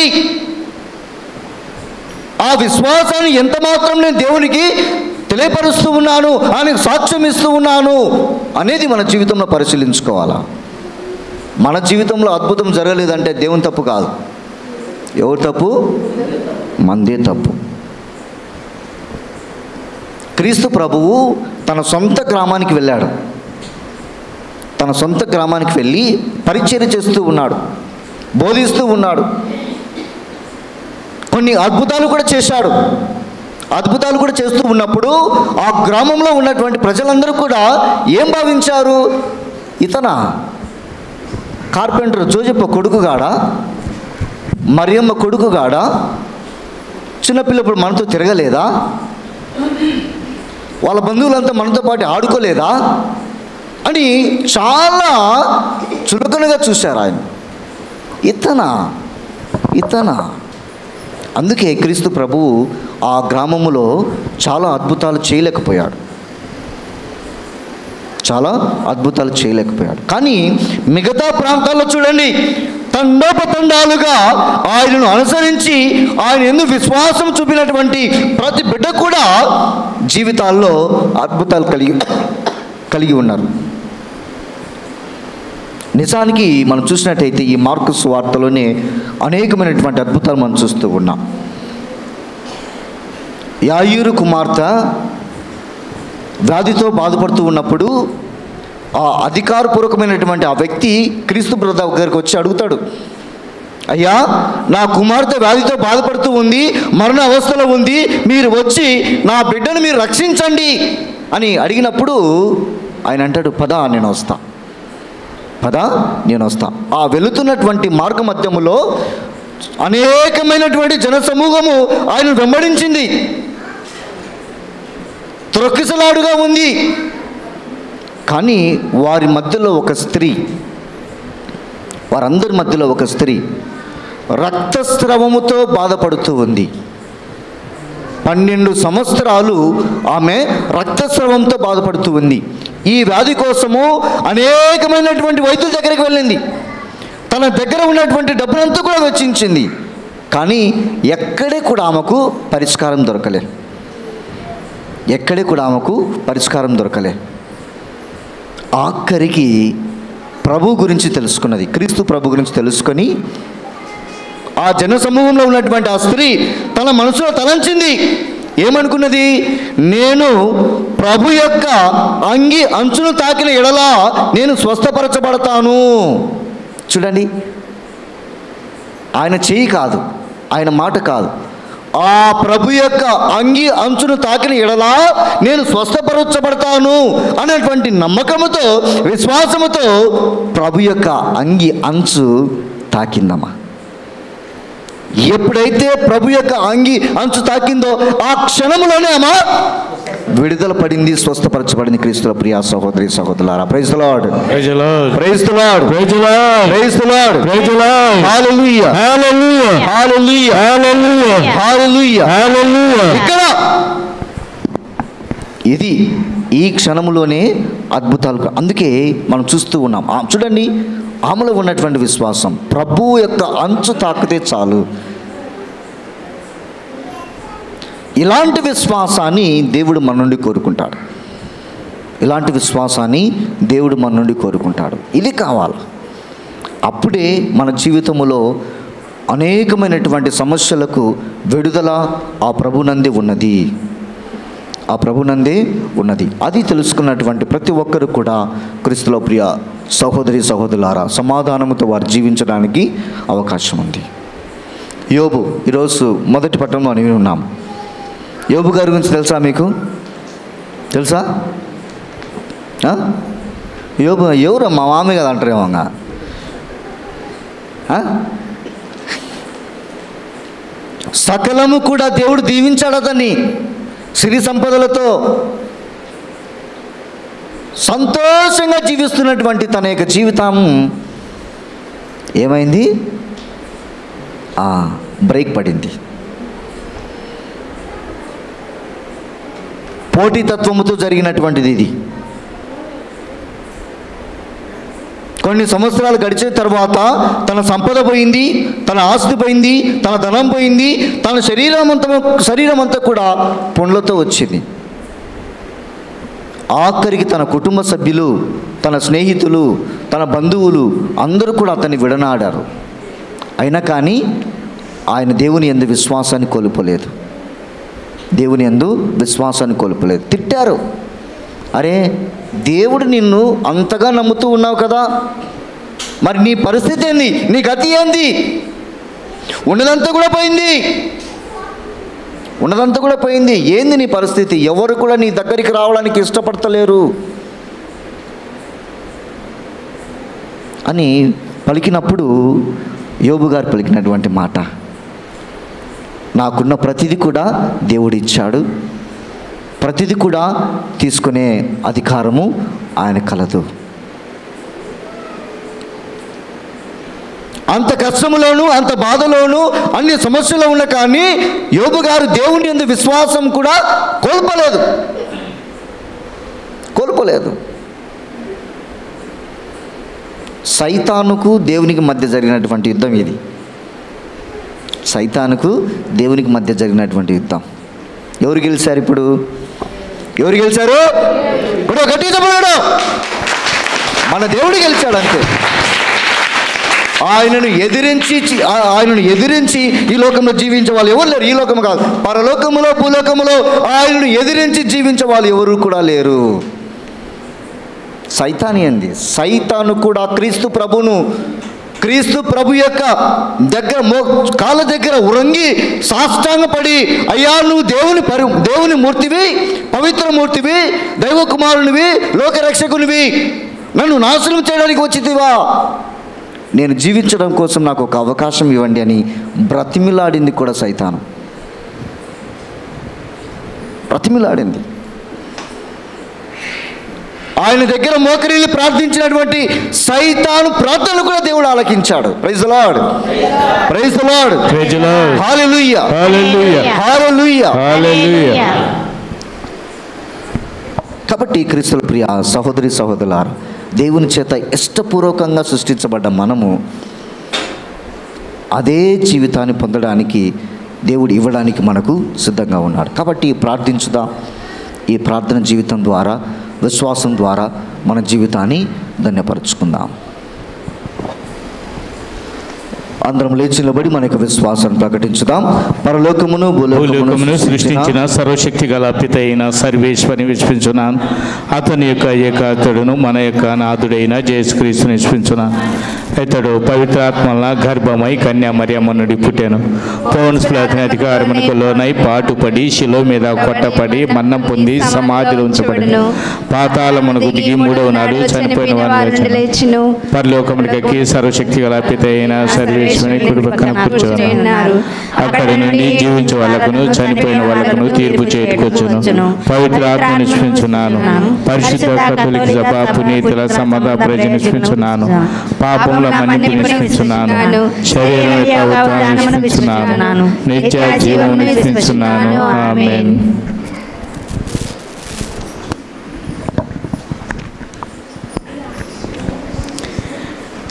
ఆ విశ్వాసాన్ని ఎంత మాత్రం నేను దేవునికి తెలియపరుస్తూ ఉన్నాను, ఆయనకు సాక్ష్యం ఇస్తూ ఉన్నాను అనేది మన జీవితంలో పరిశీలించుకోవాలా. మన జీవితంలో అద్భుతం జరగలేదంటే దేవుని తప్పు కాదు. ఎవరు తప్పు? మందే తప్పు. క్రీస్తు ప్రభువు తన సొంత గ్రామానికి వెళ్ళాడు. తన సొంత గ్రామానికి వెళ్ళి పరిచర్య చేస్తూ ఉన్నాడు, బోధిస్తూ ఉన్నాడు. కొన్ని అద్భుతాలు కూడా చేశాడు. అద్భుతాలు కూడా చేస్తూ ఉన్నప్పుడు ఆ గ్రామంలో ఉన్నటువంటి ప్రజలందరూ కూడా ఏం భావించారు? ఇతన కార్పెంటర్ జోజప్ప కొడుకుగాడా, మరియమ్మ కొడుకుగాడా, చిన్నపిల్లప్పుడు మనతో తిరగలేదా, వాళ్ళ బంధువులంతా మనతో పాటు ఆడుకోలేదా అని చాలా చులకనగా చూశారు ఆయన. ఇతన అందుకే క్రీస్తు ప్రభువు ఆ గ్రామములో చాలా అద్భుతాలు చేయలేకపోయాడు. కానీ మిగతా ప్రాంతాల్లో చూడండి, తండోపతండాలుగా ఆయనను అనుసరించి ఆయన ఎందుకు విశ్వాసం చూపినటువంటి ప్రతి బిడ్డ కూడా జీవితాల్లో అద్భుతాలు కలిగి ఉన్నారు. నిజానికి మనం చూసినట్టయితే ఈ మార్కు సువార్తలోనే అనేకమైనటువంటి అద్భుతాలు మనం చూస్తూ ఉన్నాం. యాయూరు కుమార్తె వ్యాధితో బాధపడుతూ ఉన్నప్పుడు ఆ అధికారపూర్వకమైనటువంటి ఆ వ్యక్తి క్రీస్తు ప్రభు దగ్గరికి వచ్చి అడుగుతాడు, అయ్యా నా కుమార్తె వ్యాధితో బాధపడుతూ ఉంది, మరణ అవస్థలో ఉంది, మీరు వచ్చి నా బిడ్డను మీరు రక్షించండి అని అడిగినప్పుడు ఆయన అంటాడు, పదా నేను వస్తా. ఆ వెళుతున్నటువంటి మార్గ మధ్యములో అనేకమైనటువంటి జనసమూహము ఆయన వెంబడించింది, త్రొక్కిసలాడుగా ఉంది. కానీ వారందరి మధ్యలో ఒక స్త్రీ రక్తస్రావముతో బాధపడుతూ ఉంది. 12 సంవత్సరాలు ఆమె రక్తస్రావంతో బాధపడుతూ ఉంది. ఈ వ్యాధి కోసము అనేకమైనటువంటి వైద్యుల దగ్గరికి వెళ్ళింది. తన దగ్గర ఉన్నటువంటి డబ్బునంతా కూడా వెచ్చించింది. కానీ ఎక్కడే కూడా ఆమెకు పరిష్కారం దొరకలే. ఆఖరికి ప్రభు గురించి తెలుసుకున్నది, క్రీస్తు ప్రభు గురించి తెలుసుకొని ఆ జనసమూహంలో ఉన్నటువంటి ఆ స్త్రీ తన మనసులో తలంచింది. ఏమనుకున్నది? నేను ప్రభు యొక్క అంగి అంచును తాకిన ఎడలా నేను స్వస్థపరచబడతాను. చూడండి, ఆయన చెయ్యి కాదు, ఆయన మాట కాదు, ఆ ప్రభు యొక్క అంగి అంచును తాకిన ఎడలా నేను స్వస్థపరచబడతాను అనేటువంటి నమ్మకముతో, విశ్వాసముతో ప్రభు యొక్క అంగి అంచు తాకిందమ్మా. ఎప్పుడైతే ప్రభు యొక్క అంగి అంచు తాకిందో ఆ క్షణంలోనే ఆమె విడుదల పడింది, స్వస్థపరచబడింది. క్రీస్తుల ప్రియ సహోదరి సహోదరులారా, praise the lord, Praise the Lord. Praise the lord, Praise the Lord. Praise the lord, Praise the Lord. Hallelujah, Hallelujah. Hallelujah, Hallelujah. Hallelujah. Hallelujah. ఇక్కడ ఇది ఈ క్షణంలోనే అద్భుతాలు. అందుకే మనం చూస్తూ ఉన్నాం. చూడండి, ఆమెలో ఉన్నటువంటి విశ్వాసం, ప్రభువు యొక్క అంచు తాకితే చాలు. ఇలాంటి విశ్వాసాన్ని దేవుడు మన నుండి కోరుకుంటాడు. ఇలాంటి విశ్వాసాన్ని దేవుడు మన నుండి కోరుకుంటాడు. ఇది కావాలి. అప్పుడే మన జీవితంలో అనేకమైనటువంటి సమస్యలకు విడుదల ఆ ప్రభునందే ఉన్నది. ఆ ప్రభునందే ఉన్నది. అది తెలుసుకున్నటువంటి ప్రతి ఒక్కరు కూడా క్రీస్తులో ప్రియ సహోదరి సహోదరులారా, సమాధానంతో వారు జీవించడానికి అవకాశం ఉంది. యోబు, ఈరోజు మొదటి పట్టణంలో అని ఉన్నాం. యోబు గారి గురించి తెలుసా? మీకు తెలుసా? యోబు ఎవరు? మా మామే కదా అంటారేమోగా. సకలము కూడా దేవుడు దీవించాడు అతన్ని. సిరి సంపదలతో సంతోషంగా జీవిస్తున్నటువంటి తన యొక్క జీవితం ఏమైంది? బ్రేక్ పడింది. పోటీతత్వముతో జరిగినటువంటిది ఇది. కొన్ని సంవత్సరాలు గడిచిన తర్వాత తన సంపద పోయింది, తన ఆస్తి పోయింది, తన ధనం పోయింది, తన శరీరం అంతా కూడా పుండ్లతో వచ్చింది. ఆఖరికి తన కుటుంబ సభ్యులు, తన స్నేహితులు, తన బంధువులు అందరూ కూడా అతన్ని విడనాడారు. అయినా కానీ ఆయన దేవుని యందు విశ్వాసాన్ని కోల్పోలేదు. దేవుని యందు విశ్వాసాన్ని కోల్పోలేదు. తిట్టారు. అరే, దేవుడు నిన్ను అంతగా నమ్ముతూ ఉన్నావు కదా, మరి నీ పరిస్థితి ఏంది? నీ గతి ఏంది? ఉన్నదంతా కూడా పోయింది. ఉన్నదంతా కూడా పోయింది. ఏంది నీ పరిస్థితి? ఎవరు కూడా నీ దగ్గరికి రావడానికి ఇష్టపడతలేరు అని పలికినప్పుడు యోబు గారు పలికినటువంటి మాట, నాకున్న ప్రతిదీ కూడా దేవుడు ఇచ్చాడు, ప్రతిదీ కూడా తీసుకునే అధికారము ఆయన కలదు. అంత కష్టములోను, అంత బాధలోను, అన్ని సమస్యలు ఉన్న కానీ యోబు గారు దేవుని యందు విశ్వాసం కూడా కోల్పోలేదు. సైతానుకు దేవునికి మధ్య జరిగినటువంటి యుద్ధం ఇది. సైతానుకు దేవునికి మధ్య జరిగినటువంటి యుద్ధం. ఎవరు గెలిచారు? ఇప్పుడు ఎవరు గెలిచారు? ఇప్పుడు గట్టిగా చెప్పాడు, మన దేవుడు గెలిచాడు అంతే. ఆయనను ఎదిరించి ఈ లోకంలో జీవించే వాళ్ళు ఎవరు లేరు. ఈ లోకము కాదు, పరలోకములో భూలోకములో ఆయనను ఎదిరించి జీవించే వాళ్ళు ఎవరు కూడా లేరు. సైతాని అంది. సైతాను కూడా క్రీస్తు ప్రభు యొక్క కాళ్ళ దగ్గర ఉరంగి సాష్టాంగపడి, అయ్యా నువ్వు దేవుని మూర్తివి, పవిత్ర మూర్తివి, దైవ కుమారునివి, లోకరక్షకునివి, నన్ను నాశనం చేయడానికి వచ్చితివా, నేను జీవించడం కోసం నాకు ఒక అవకాశం ఇవ్వండి అని బ్రతిమిలాడింది కూడా సైతాను. బ్రతిమిలాడింది. ఆయన దగ్గర మోకరిల్లి ప్రార్థించినటువంటి సైతాను ప్రార్థనలు కూడా దేవుడు ఆలకించాడు. Praise the Lord, praise the Lord, praise the Lord, hallelujah, hallelujah, hallelujah, hallelujah. కాబట్టి క్రీస్తుల ప్రియ సహోదరి సహోదరులారా, దేవుని చేత ఇష్టపూర్వకంగా సృష్టించబడ్డ మనము అదే జీవితాన్ని పొందడానికి దేవుడు ఇవ్వడానికి మనకు సిద్ధంగా ఉన్నాడు. కాబట్టి ప్రార్థించుదాం. ఈ ప్రార్థన జీవితం ద్వారా, విశ్వాసం ద్వారా మన జీవితాన్ని ధన్యపరుచుకుందాం. అందరం లేచి నిలబడి మన యొక్క విశ్వాసాన్ని ప్రకటించుదాం. పరలోకమును భూలోకమును సృష్టించిన సర్వశక్తి గల పిత అయిన సర్వేశ్వరిని విశ్వించున్నాను. అతని యొక్క ఏకాతుడును మన యొక్క నాథుడైన యేసుక్రీస్తుని విశ్వించున్నాను. ఇతడు పవిత్రాత్మల గర్భమై కన్యా మరియమ్మ నుండి పుట్టాను. పౌన్స్ప్లాతిని అధికారమునకు లోనై పాటుపడి శిలో మీద కొట్టపడి మన్నం పొంది సమాధిలో ఉంచబడి పాతాళమునకు దిగి మూడవ నాడు చనిపోయిన వారిని లేచెను. పరలోకమునకి సర్వశక్తి గల పిత అయిన సర్వేశ్వరుని కుడి పక్కన కూర్చున్నారు. అక్కడి నుండి జీవించే వాళ్ళకును చనిపోయిన వాళ్ళకును తీర్పు చేటుకొచ్చును. పవిత్రాత్మ నిష్పించున్నాను. పరిశుద్ధ కథోలిక సభ పునీతుల సమద ప్రజ నిష్పించున్నాను. పాపముల మన్నింపు నిష్పించున్నాను. శరీరం యొక్క ఉత్థానం నిష్పించున్నాను. నిత్య జీవము నిష్పించున్నాను. ఆమేన్.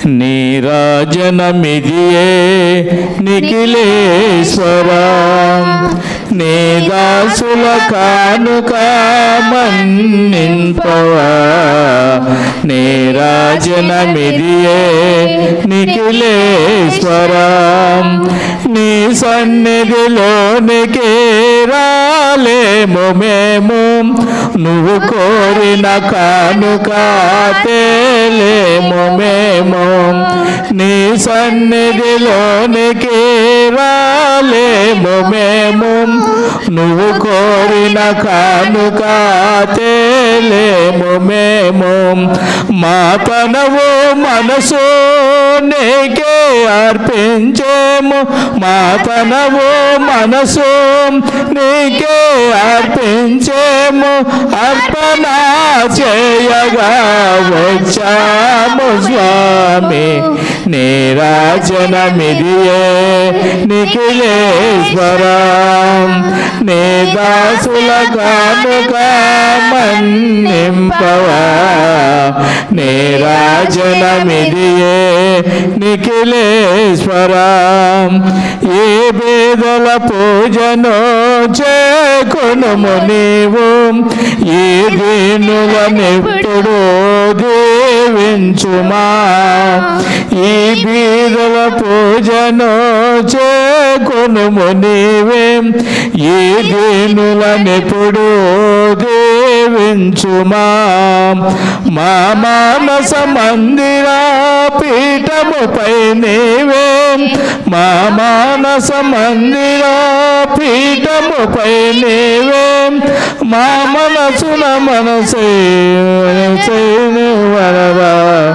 నీరాజనమిదియే నిఖిలేశ్వరా, నీ దాసుల కానుక మన్నింపవా. నీరాజనమిదియే నిఖిలేశ్వరా, నీ సన్నిధిలోనికి రాలేము మేము, నువ్వు కోరిన కానుక తేలేము మేము. నీ సన్నిధిలోనికి రాలేము మేము, నువ్వు కోరిన కానుక తేలేము మేము. మా తనవు మనసు నీకే అర్పించేము, మా తనవు మనసు నీకే అర్పించేము. అర్పణ చేయగా వచ్చాము స్వామి, నీరాజనమిదియే నిఖిలేశ్వరా, నీ దాసుల కానుక మన్నింపవా. నీరాజనమిదియే నిఖిలేశ్వరా, ఏ బేదల పూజను చేకొనుము నీవు, ఈ దీనులనెప్పుడు దీవించుమా. ఈ బీదల పూజను చేకొనుము నీవే, ఈ దీనులనెప్పుడు దీవించుమా. మా మానస మందిర పీఠముపై నీవే, మా మానస మందిర పీఠముపై నీవే. మా మనసున మనసే వరవా,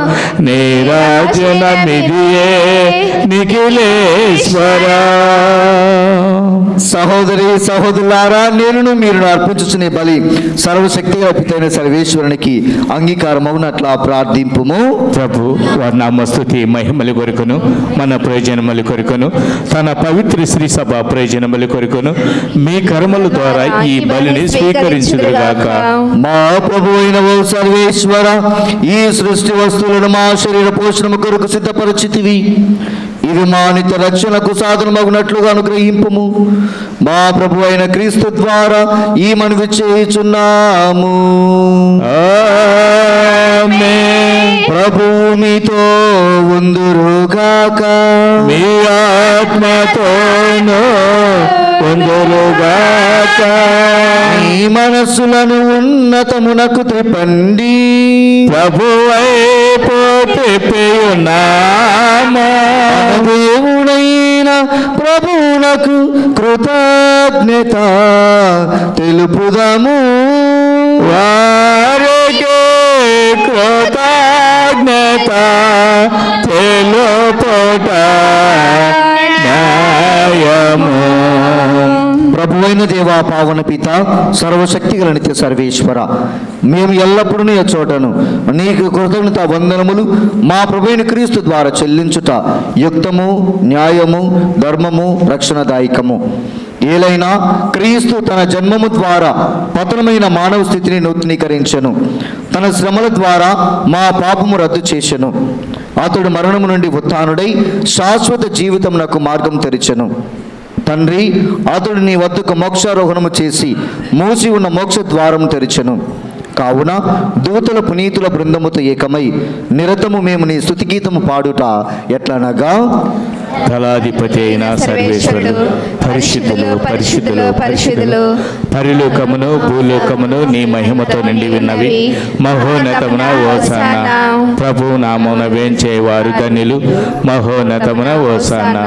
నీరాజనమిదియే నిఖిలేశ్వరా. సహోదరి సహోదరులారా, నేను మీరు అర్పించుచునే బలి సర్వశక్తి పితైన సర్వేశ్వరునికి అంగీకారమవునట్లా ప్రార్థింపుము. ప్రభు వారి నామస్తుతి మహిమల కొరకును మన ప్రయోజనముల కొరకును తన పవిత్ర శ్రీ సభ ప్రయోజనముల కొరకును మీ కర్మల ద్వారా ఈ బలిని స్వీకరించుదురుగాక. మా ప్రభు అయిన ఓ సర్వేశ్వర, ఈ సృష్టి వస్తువులను మా శరీర పోషణము కొరకు సిద్ధపరిచితివి. ఇవి మా నిత్య రక్షణకు సాధనమగునట్లుగా అనుగ్రహింపుము. మా ప్రభు అయిన క్రీస్తు ద్వారా ఈ మనవి చేయుచున్నాము. ఆమేన్. ప్రభు మీతో ఉందురుగాక, మీ ఆత్మతోనూ ఉందురుగాక. మీ మనస్సులను ఉన్నతమునకు త్రిపండి, ప్రభువైపు తిప్పియున్నాము. దేవుడైన ప్రభువునకు కృతజ్ఞత తెలుపుదాము. వారికి కృతజ్ఞత తెలుపుట న్యాయము. ప్రభువైన దేవా, పావన పిత, సర్వశక్తి గల నిత్య సర్వేశ్వర, మేము ఎల్లప్పుడూ నీ చోటను నీకు కృతజ్ఞత వందనములు మా ప్రభువైన క్రీస్తు ద్వారా చెల్లించుట యుక్తము, న్యాయము, ధర్మము, రక్షణదాయకము. ఏలైనా క్రీస్తు తన జన్మము ద్వారా పతనమైన మానవ స్థితిని నూతనీకరించెను, తన శ్రమల ద్వారా మా పాపము రద్దు చేసెను. అతడు మరణము నుండి ఉత్థానుడై శాశ్వత జీవితమునకు మార్గం తెరిచెను. తండ్రి, అతడు నీ వద్దకు మోక్షారోహణము చేసి మూసి ఉన్న మోక్ష ద్వారం తెరిచెను. కావున దూతల పునీతుల బృందముతో ఏకమై నిరతము మేము నీ స్తుతిగీతము పాడుట ఎట్లనగా, తలాధిపతి అయిన సర్వేశ్వరుడు పరిశుద్ధులు పరిశుద్ధులు పరిశుద్ధులు, పరిలోకమును భూలోకమును నీ మహిమతో నిండి ఉన్నవి. మహోన్నతమున హోసన్నా. ప్రభు నామమున వేంచేవారు ధన్యులు. మహోన్నతమున హోసన్నా.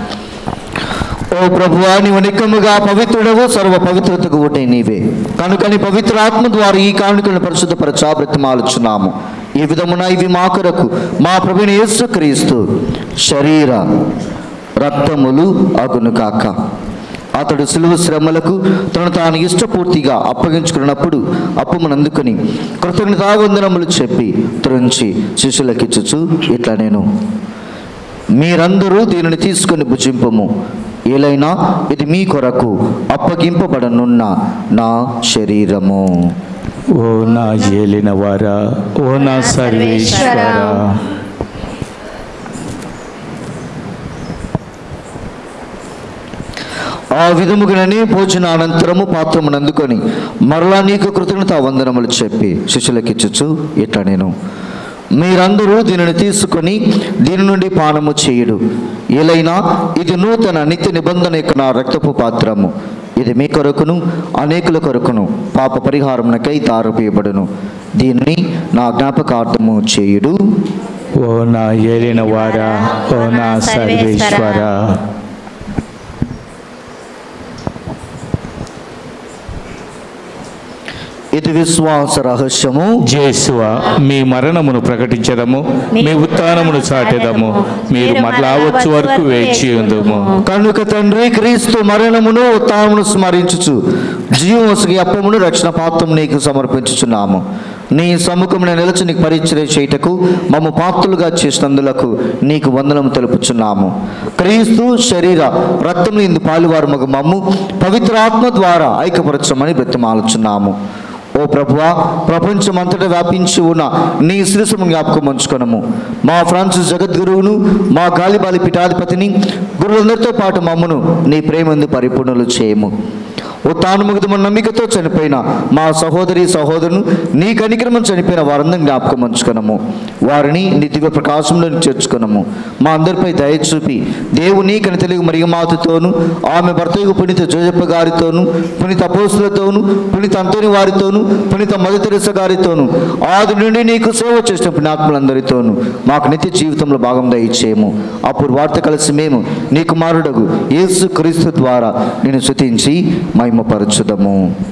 ఓ ప్రభువా, నీవు నిక్కముగా పవిత్రుడవు, సర్వ పవిత్రతకు ఊటే నీవే. కనుకని పవిత్ర ఆత్మ ద్వారా ఈ కానుకలను పరిశుద్ధపరచా బ్రతిమాలుచున్నాము. ఈ విధమున ఇవి మా కొరకు మా ప్రభువైన యేసుక్రీస్తు శరీర రక్తములు అగును కాక. అతడు సిలువ శ్రమలకు తను తాను ఇష్టపూర్తిగా అప్పగించుకున్నప్పుడు అప్పమునందుకొని కృతజ్ఞతావందనములు చెప్పి త్రుంచి శిష్యులకిచ్చుచు ఇట్లా నేను, మీరందరూ దీనిని తీసుకొని భుజింపము. ఏలైనా ఇది మీ కొరకు అప్పగింపబడనున్న నా శరీరము. ఓ నా ఏలిన వారా, ఓ నా సర్వేశ్వరా, ఆ విధముగానే భోజన అనంతరము పాత్రమును అందుకొని మరలా నీకు కృతజ్ఞతా వందనములు చెప్పి శిష్యులకిచ్చుచు ఇట్లా నేను మీరందరూ దీనిని తీసుకొని దీని నుండి పానము చేయుడు. ఏలైనా ఇది నూతన నిత్య నిబంధన యొక్క నా రక్తపు పాత్రము. ఇది మీ కొరకును అనేకుల కొరకును పాప పరిహారమునకై తారపీయబడును. దీనిని నా జ్ఞాపకార్థము చేయుడు. ఓ నా ఏలిన వారా, ఓ నా సర్వేశ్వర. ఇది విశ్వాస రహస్యము. జేసువా, మీ మరణమును ప్రకటించదము, మీ ఉత్థానమును చాటెదము. మీరు మరలా వచ్చు వరకు వేచి ఉందుము. కనుక తండ్రి, క్రీస్తు మరణమును ఉత్థానమును స్మరించుచు జీవముకి అప్పమును రక్షణ పాత్రము నీకు సమర్పించుచున్నాము. నీ సముఖమున నిలిచి నీకు పరిచర్య చేయుటకు మమ్ము పాత్రులుగా చేసినందులకు నీకు వందనము తెలుపుచున్నాము. క్రీస్తు శరీర రక్తము ఇందు పాలువారు మగ మమ్ము పవిత్రాత్మ ద్వారా ఐక్యపరచమని బ్రతిమాలుచున్నాము. ఓ ప్రభువా, ప్రపంచమంతటా వ్యాపించి ఉన్న నీ శిరస్సును జ్ఞాపకం ఉంచుకొనము. మా ఫ్రాన్సిస్ జగద్గురువును, మా గాలిబాలి పీఠాధిపతిని, గురువులందరితో పాటు మమ్మను నీ ప్రేమందు పరిపూర్ణులు చేయము. ఉత్థానముగతము నమ్మికతో చనిపోయిన మా సహోదరి సహోదరును, నీ కనికరము చనిపోయిన వారందరినీ జ్ఞాపకం ఉంచుకొనము. వారిని నీ దివ్య ప్రకాశంలో చేర్చుకొనము. మా అందరిపై దయ చూపి దేవుని కని తెలుగు మరియమాతతోను, ఆమె భర్తయు పునీత జోజప్ప గారితోను, పునీత అపోస్తులతోను, పునీత అంతోని వారితోను, పునీత మదర్ తెరెసా గారితోను, ఆది నుండి నీకు సేవ చేసిన పుణ్యాత్ములందరితోను మాకు నిత్య జీవితంలో భాగం దయచేయము. అప్పుడు వారితో కలిసి మేము నీ కుమారుడగు యేసు క్రీస్తు ద్వారా నేను స్తుతించి మహిమపరచుదము.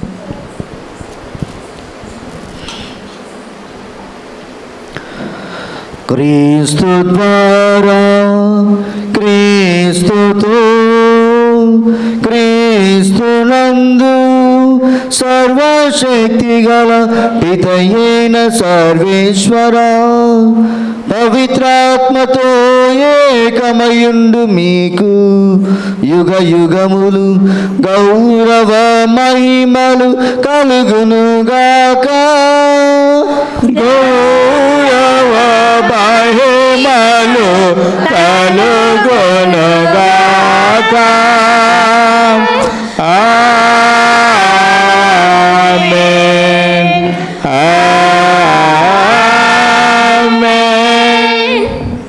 క్రీస్తు ద్వారా, క్రీస్తుతో, క్రీస్తునందు సర్వశక్తి గల పితయైన సర్వేశ్వర పవిత్రాత్మతో ఏకమయుండు మీకు యుగ యుగములు గౌరవ మహిమలు కలుగునుగాక. గౌరవ మహిమలు కలుగునుగాక. ఆమేన్, ఆమేన్.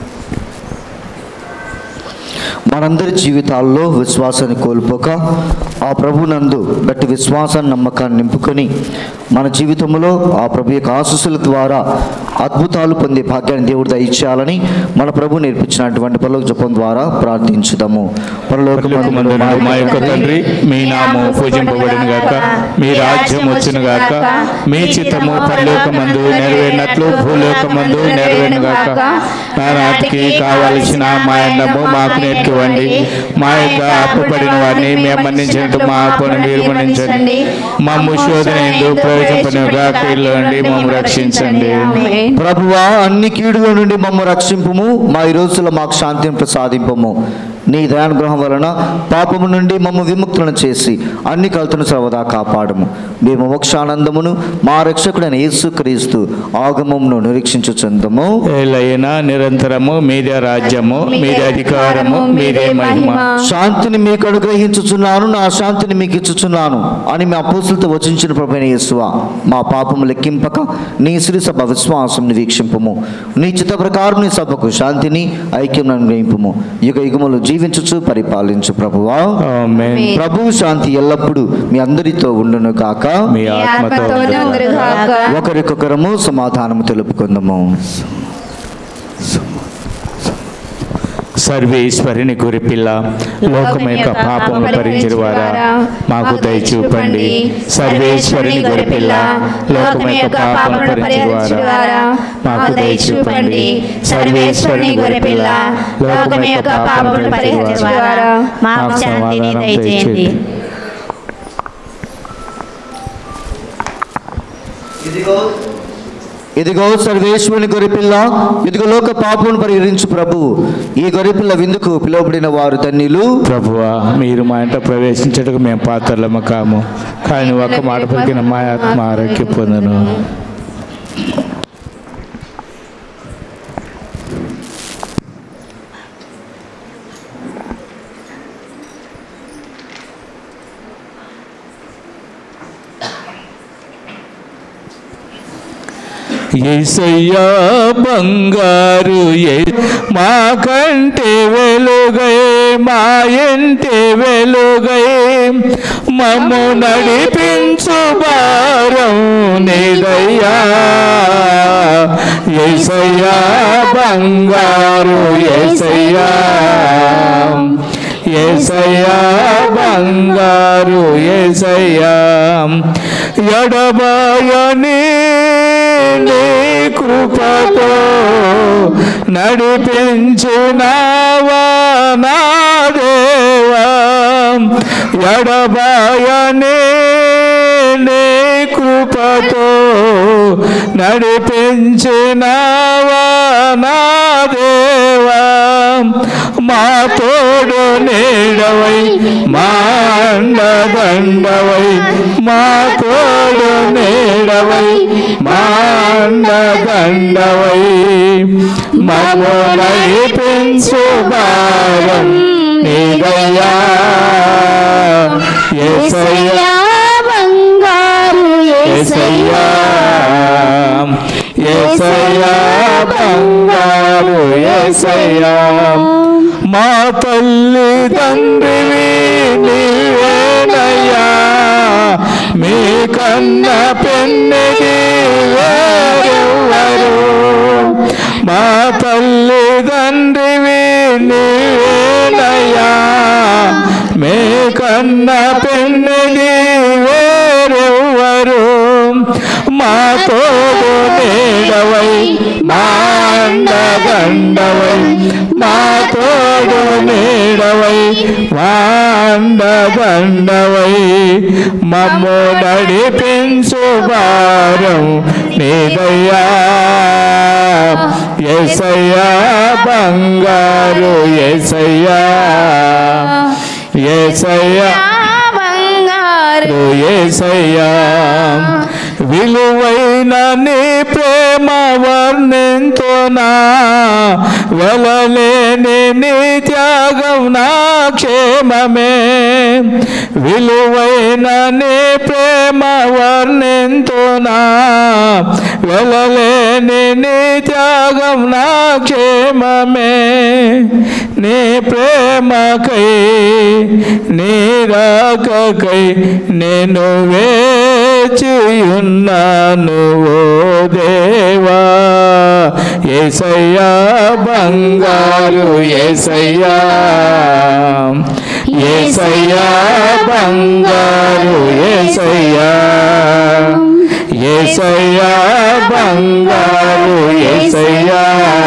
మనందరి జీవితాల్లో విశ్వాసాన్ని కోల్పోక ఆ ప్రభునందు గట్టి విశ్వాసాన్ని నమ్మకాన్ని నింపుకొని మన జీవితంలో ఆ ప్రభు యొక్క ఆశీస్సుల ద్వారా అద్భుతాలు పొందే భాగ్యాన్ని దేవుడు దయచేయాలని మన ప్రభు నేర్పించినటువంటి పరలోక జపం ద్వారా ప్రార్థించుదాము. పరలోకమందున్న మా యొక్క తండ్రి, మీ నామం పూజింపబడిన గాక, మీ రాజ్యం వచ్చును గాక, మీ చిత్తము పరలోకమందు నెరవేరినట్లు భూలోకమందు నెరవేరును గాక. నానాటికి కావలసిన మా అన్నము మాకు నేర్చుకోండి. మా యొక్క అప్పుపడిన వారిని మేము మన్నించినట్టు మా అప్పును మీరు మన్నించండి. మమ్ము శోధన ఎందు ప్రవేశింపనిగా కీడులో నుండి మమ్ము రక్షించండి. ప్రభువా, అన్ని కీడుల నుండి మమ్ము రక్షింపుము. మా ఈ రోజుల్లో మాకు శాంతిని ప్రసాదింపము. నీ దయానుగ్రహం వలన పాపము నుండి మమ్ము విముక్తులను చేసి అన్ని కలుతును సర్వదా కాపాడము. మేము మోక్షానందమును మా రక్షకుడైన యేసు క్రీస్తు ఆగమమును నిరీక్షించుచుందము. ఏలైనా నిరంతరము మీదే రాజ్యము, మీదే అధికారము, మీదే మహిమ. శాంతిని మీకు అనుగ్రహించుచున్నాను, నా శాంతిని మీకు ఇచ్చుచున్నాను అని మీ అపోస్తులతో వచించిన ప్రభువైన యేసువా, మా పాపము లెక్కింపక నీ శ్రీ సభ విశ్వాసం వీక్షింపము. నీ చిత్త ప్రకారం నీ సభకు శాంతిని ఐక్యం అనుగ్రహింపము. యుగ యుగములు జీవించుచు పరిపాలించు ప్రభువా. ఆమేన్. ప్రభు శాంతి ఎల్లప్పుడూ మీ అందరితో ఉండును గాక. మీ ఆత్మతో ఒకరికొకరము సమాధానము తెలుపుకుందాము. సర్వేశ్వరిని గురిపిల్ల, లోకం యొక్క పాపములు భరించిన వారా మాకు దయచూపండి. సర్వేశ్వరిని గురిపిల్ల, లోకం యొక్క పాపములు భరించిన వారా మాకు దయచూపండి. సర్వేశ్వరిని గురిపిల్ల, లోకం యొక్క పాపములు భరించిన వారా మాకు శాంతిని దయచేయండి. ఇదిగో సర్వేశ్వరుని గొర్రెపిల్ల, ఇదిగో లోక పాపమును పరిహరించు ప్రభువు. ఈ గొర్రెపిల్ల విందుకు పిలువబడిన వారు ధన్యులు. ప్రభువా, మీరు మా ఇంట ప్రవేశించటకు మేము పాత్రలము కాము, కానీ ఒక మాట పలికిన మా ఆత్మ ఆరోగ్య పొందును. యేసయ్యా బంగారు మా కంటి వెలుగై మా ఇంటి వెలుగై మమ్ము నడిపించు భారం నీదయ్యా యేసయ్యా బంగారు యేసయ్యా యేసయ్యా బంగారు యేసయ్యా ఎడబాయని నీ కృపతో నడిపించినావా నా దేవా ఎడబాయని నీ కృపతో నడిపించినావా నా దేవా మా తోడు నీడవై మా అండదండవై మా తోడు నీడవై మా అండదండవై మమ్ము నడిపించు భారం నీదయ్యా యేసయ్యా బంగారు యేసయ్యా యేసయ్యా బంగారు యేసయ్యా మా తల్లి తండ్రివి నీవేనయ్యా మీ కన్న పెన్నిది వేరెవ్వరు మా తల్లి తండ్రివి నీవేనయ్యా మీ కన్న పెన్నిది వేరెవ్వరు మా తోడు నీడవై మా అండదండవై మా తోడు నీడవై మా అండదండవై మమ్ము నడిపించు భారం నీదయ్యా యేసయ్యా బంగారు యేసయ్యా యేసయ్యా బంగారు యేసయ్యా విలువైన నీ ప్రేమ వర్ణింతునా వెలలేని నీ త్యాగం నా క్షేమమే విలువైన నీ ప్రేమ వర్ణింతునా వెలలేని నీ త్యాగం నా క్షేమమే నీ ప్రేమకై నీ రాకకై నేను వేచియున్నాను ఓ దేవా యేసయ్యా బంగారు యేసయ్యా యేసయ్యా బంగారు యేసయ్యా యేసయ్యా బంగారు యేసయ్యా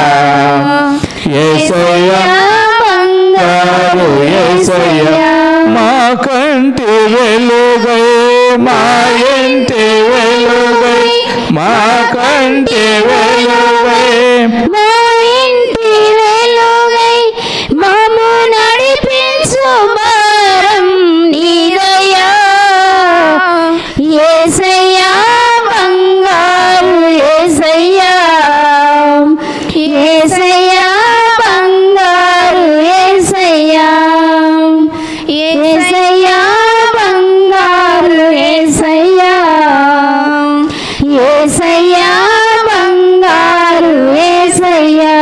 యేసయ్యా బంగారు యేసయ్యా మా కంటి వెలుగై మా ఇంటి వెలుగై మా కంటి వెలుగై మా ఇంటి వెలుగై మమ్ము నడిపించు భారం నీదయ్యా యేసయ్యా బంగారు యేసయ్యా యేసయ్యా బంగారు యేసయ్యా యేసయ్యా బంగారు యేసయ్యా యేసయ్యా బంగారు యేసయ్యా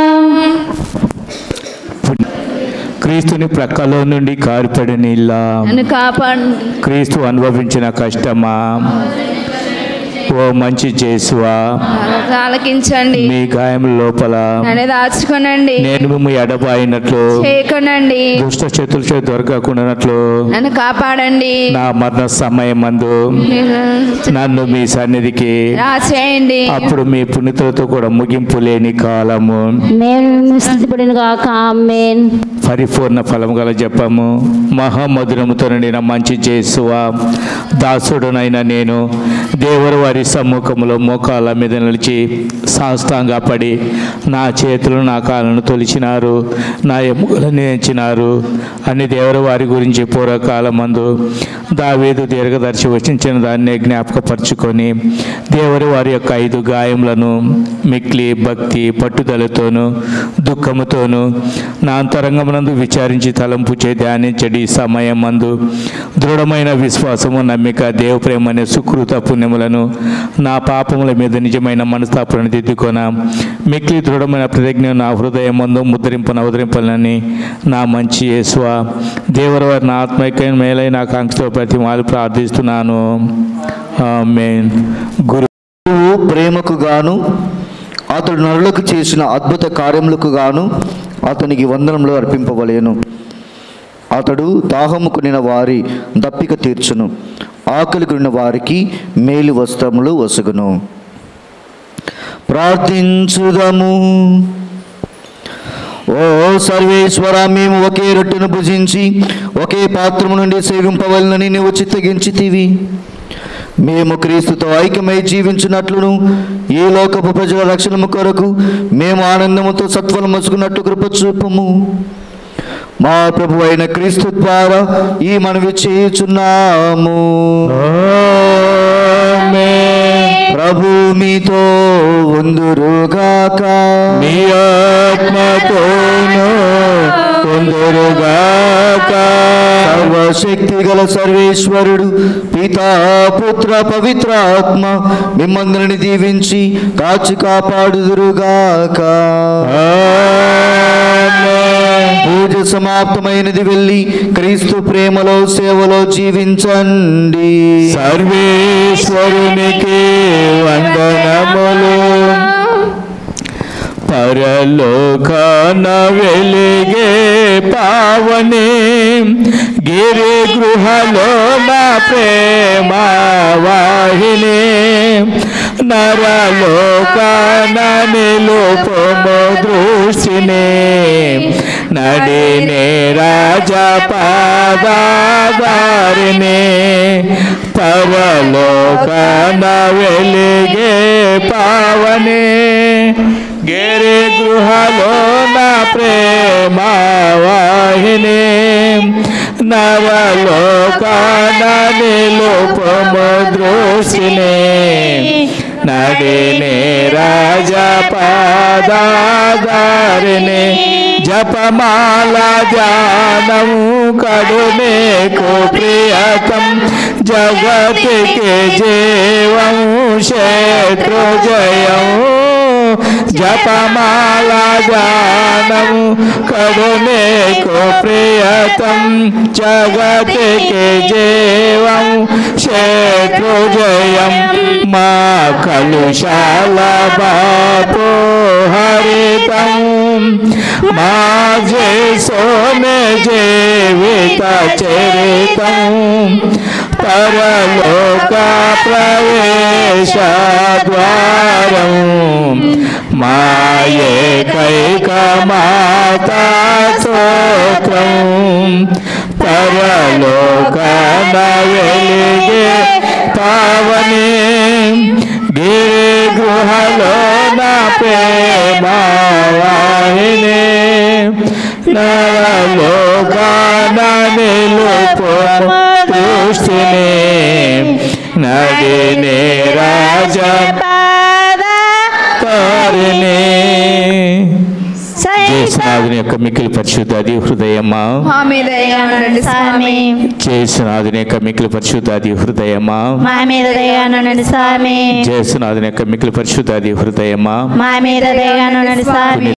క్రీస్తుని ప్రక్కలో నుండి కారిపడి నీళ్ళ నన్ను కాపాడు క్రీస్తు అనుభవించిన కష్టమా ఓ మంచి చేసువా ఆలకించండి మీ గాయముల లోపల నన్ను దాచుకోనండి నేను మిమ్ము ఎడబాయినట్లు చేయకండి దుష్ట చేతులచే దొరకకుండానట్లు నన్ను కాపాడండి నా మరణ సమయం మందు నన్ను మీ సన్నిధికి చేయండి అప్పుడు మీ పుణ్యతలతో కూడా ముగింపు లేని కాలము మేము స్థితిపడిన కాక ఆమేన్ పరిపూర్ణ ఫలం గల జపము మహామధురముతో నిండిన మంచి చేసువా దాసుడునైన నేను దేవుడు వారి సమ్ముఖంలో మోకాళ్ళ మీద నిలిచి సాష్టాంగా పడి నా చేతులు నా కాళ్ళను తొలిచినారు నా ఎముకలను ఎంచినారు అని దేవుడు వారి గురించి పూర్వకాలమందు దావీదు దీర్ఘదర్శి వచించిన దాన్నే జ్ఞాపకపరుచుకొని దేవుడు వారి యొక్క 5 గాయములను మిక్లి భక్తి పట్టుదలతోనూ దుఃఖముతోనూ నా అంతరంగమున హృదయమునందు విచారించి తలంపు చే ధ్యానించడి. సమయం మందు దృఢమైన విశ్వాసము, నమ్మిక, దేవ ప్రేమ అనే సుకృత పుణ్యములను నా పాపముల మీద నిజమైన మనస్తాపలను దిద్దుకొన మిక్కిలి దృఢమైన ప్రతిజ్ఞ నా హృదయం మందు అవతరింపాలని నా మంచి యేసువా దేవరు వారి నా ఆత్మైక మేలైన ఆకాంక్షతో ప్రతి మాలు ప్రార్థిస్తున్నాను. ఆమేన్. గురువు ప్రేమకు గాను అతడు నరులకు చేసిన అద్భుత కార్యములకు గాను అతనికి వందనములు అర్పింపవలేను. అతడు దాహము కొనిన వారి దప్పిక తీర్చును, ఆకలి కొనిన వారికి మేలు వస్త్రములు వసగును. ప్రార్థించుదము. ఓ సర్వేశ్వర, మేము ఒకే రొట్టెను భుజించి ఒకే పాత్రము నుండి సేవింపవలనని నీవు చిత్తగించితివి. మేము క్రీస్తుతో ఐక్యమై జీవించినట్లును ఈ లోకపు ప్రజల రక్షణము కొరకు మేము ఆనందముతో సత్వలు మసుకున్నట్టు కృప చూపము. మా ప్రభు అయిన క్రీస్తు ద్వారా ఈ మనవి చేయుచున్నాము. ప్రభు మీతో ఉందురుగాక. మీ ఆత్మతోను ఉందురుగాక. సర్వశక్తి గల సర్వేశ్వరుడు పితా పుత్ర పవిత్ర ఆత్మ మిమ్మందరిని దీవించి కాచి కాపాడుదురుగాక. పూజ సమాప్తమైనది. వెళ్ళి క్రీస్తు ప్రేమలో సేవలో జీవించండి. సర్వేశ్వరునికి వందనములు. పరలోకాన వెలిగే పావని గిరి గృహలో నా ప్రేమ వాహిని నరలోకాన నిలుపము దృష్టిని నడినే రాజపాదారిని పరలోకాన వెలిగే పావని గిరి గృహలో నా ప్రేమ వాహిని నరలోకాన నిలుపము దృష్టిని నడినే రాజపాదారిని జపమాల ధ్యానము కడునేకు ప్రియతం జగతికి జీవం శత్రు జయము జపమాల ధ్యానము కడునేకు ప్రియతం జగతికి జీవం శత్రు జయం మా కలుషాల బాపో హరితం మా జేసోనే జీవిత చరితం పరలోక ప్రవేశ ద్వారం మా ఏకైక మాతా స్తోత్రం పరలోకాన వెలిగే పావని గిరి గృహలో నా ప్రేమ వాహిని నరలోకాన నిలుపము దృష్టిని నడినే రాజపాదారిని. జేసునాథుని యొక్క మిక్కిలి పరిశుద్ధ అది హృదయమా మా మీద దయగా ఉండండి స్వామి. జేసునాథుని యొక్క మిక్కిలి పరిశుద్ధ అది హృదయమా మా మీద దయగా ఉండండి స్వామి. జేసునాథుని యొక్క మిక్కిలి పరిశుద్ధ అది హృదయమా మా మీద దయగా ఉండండి స్వామి.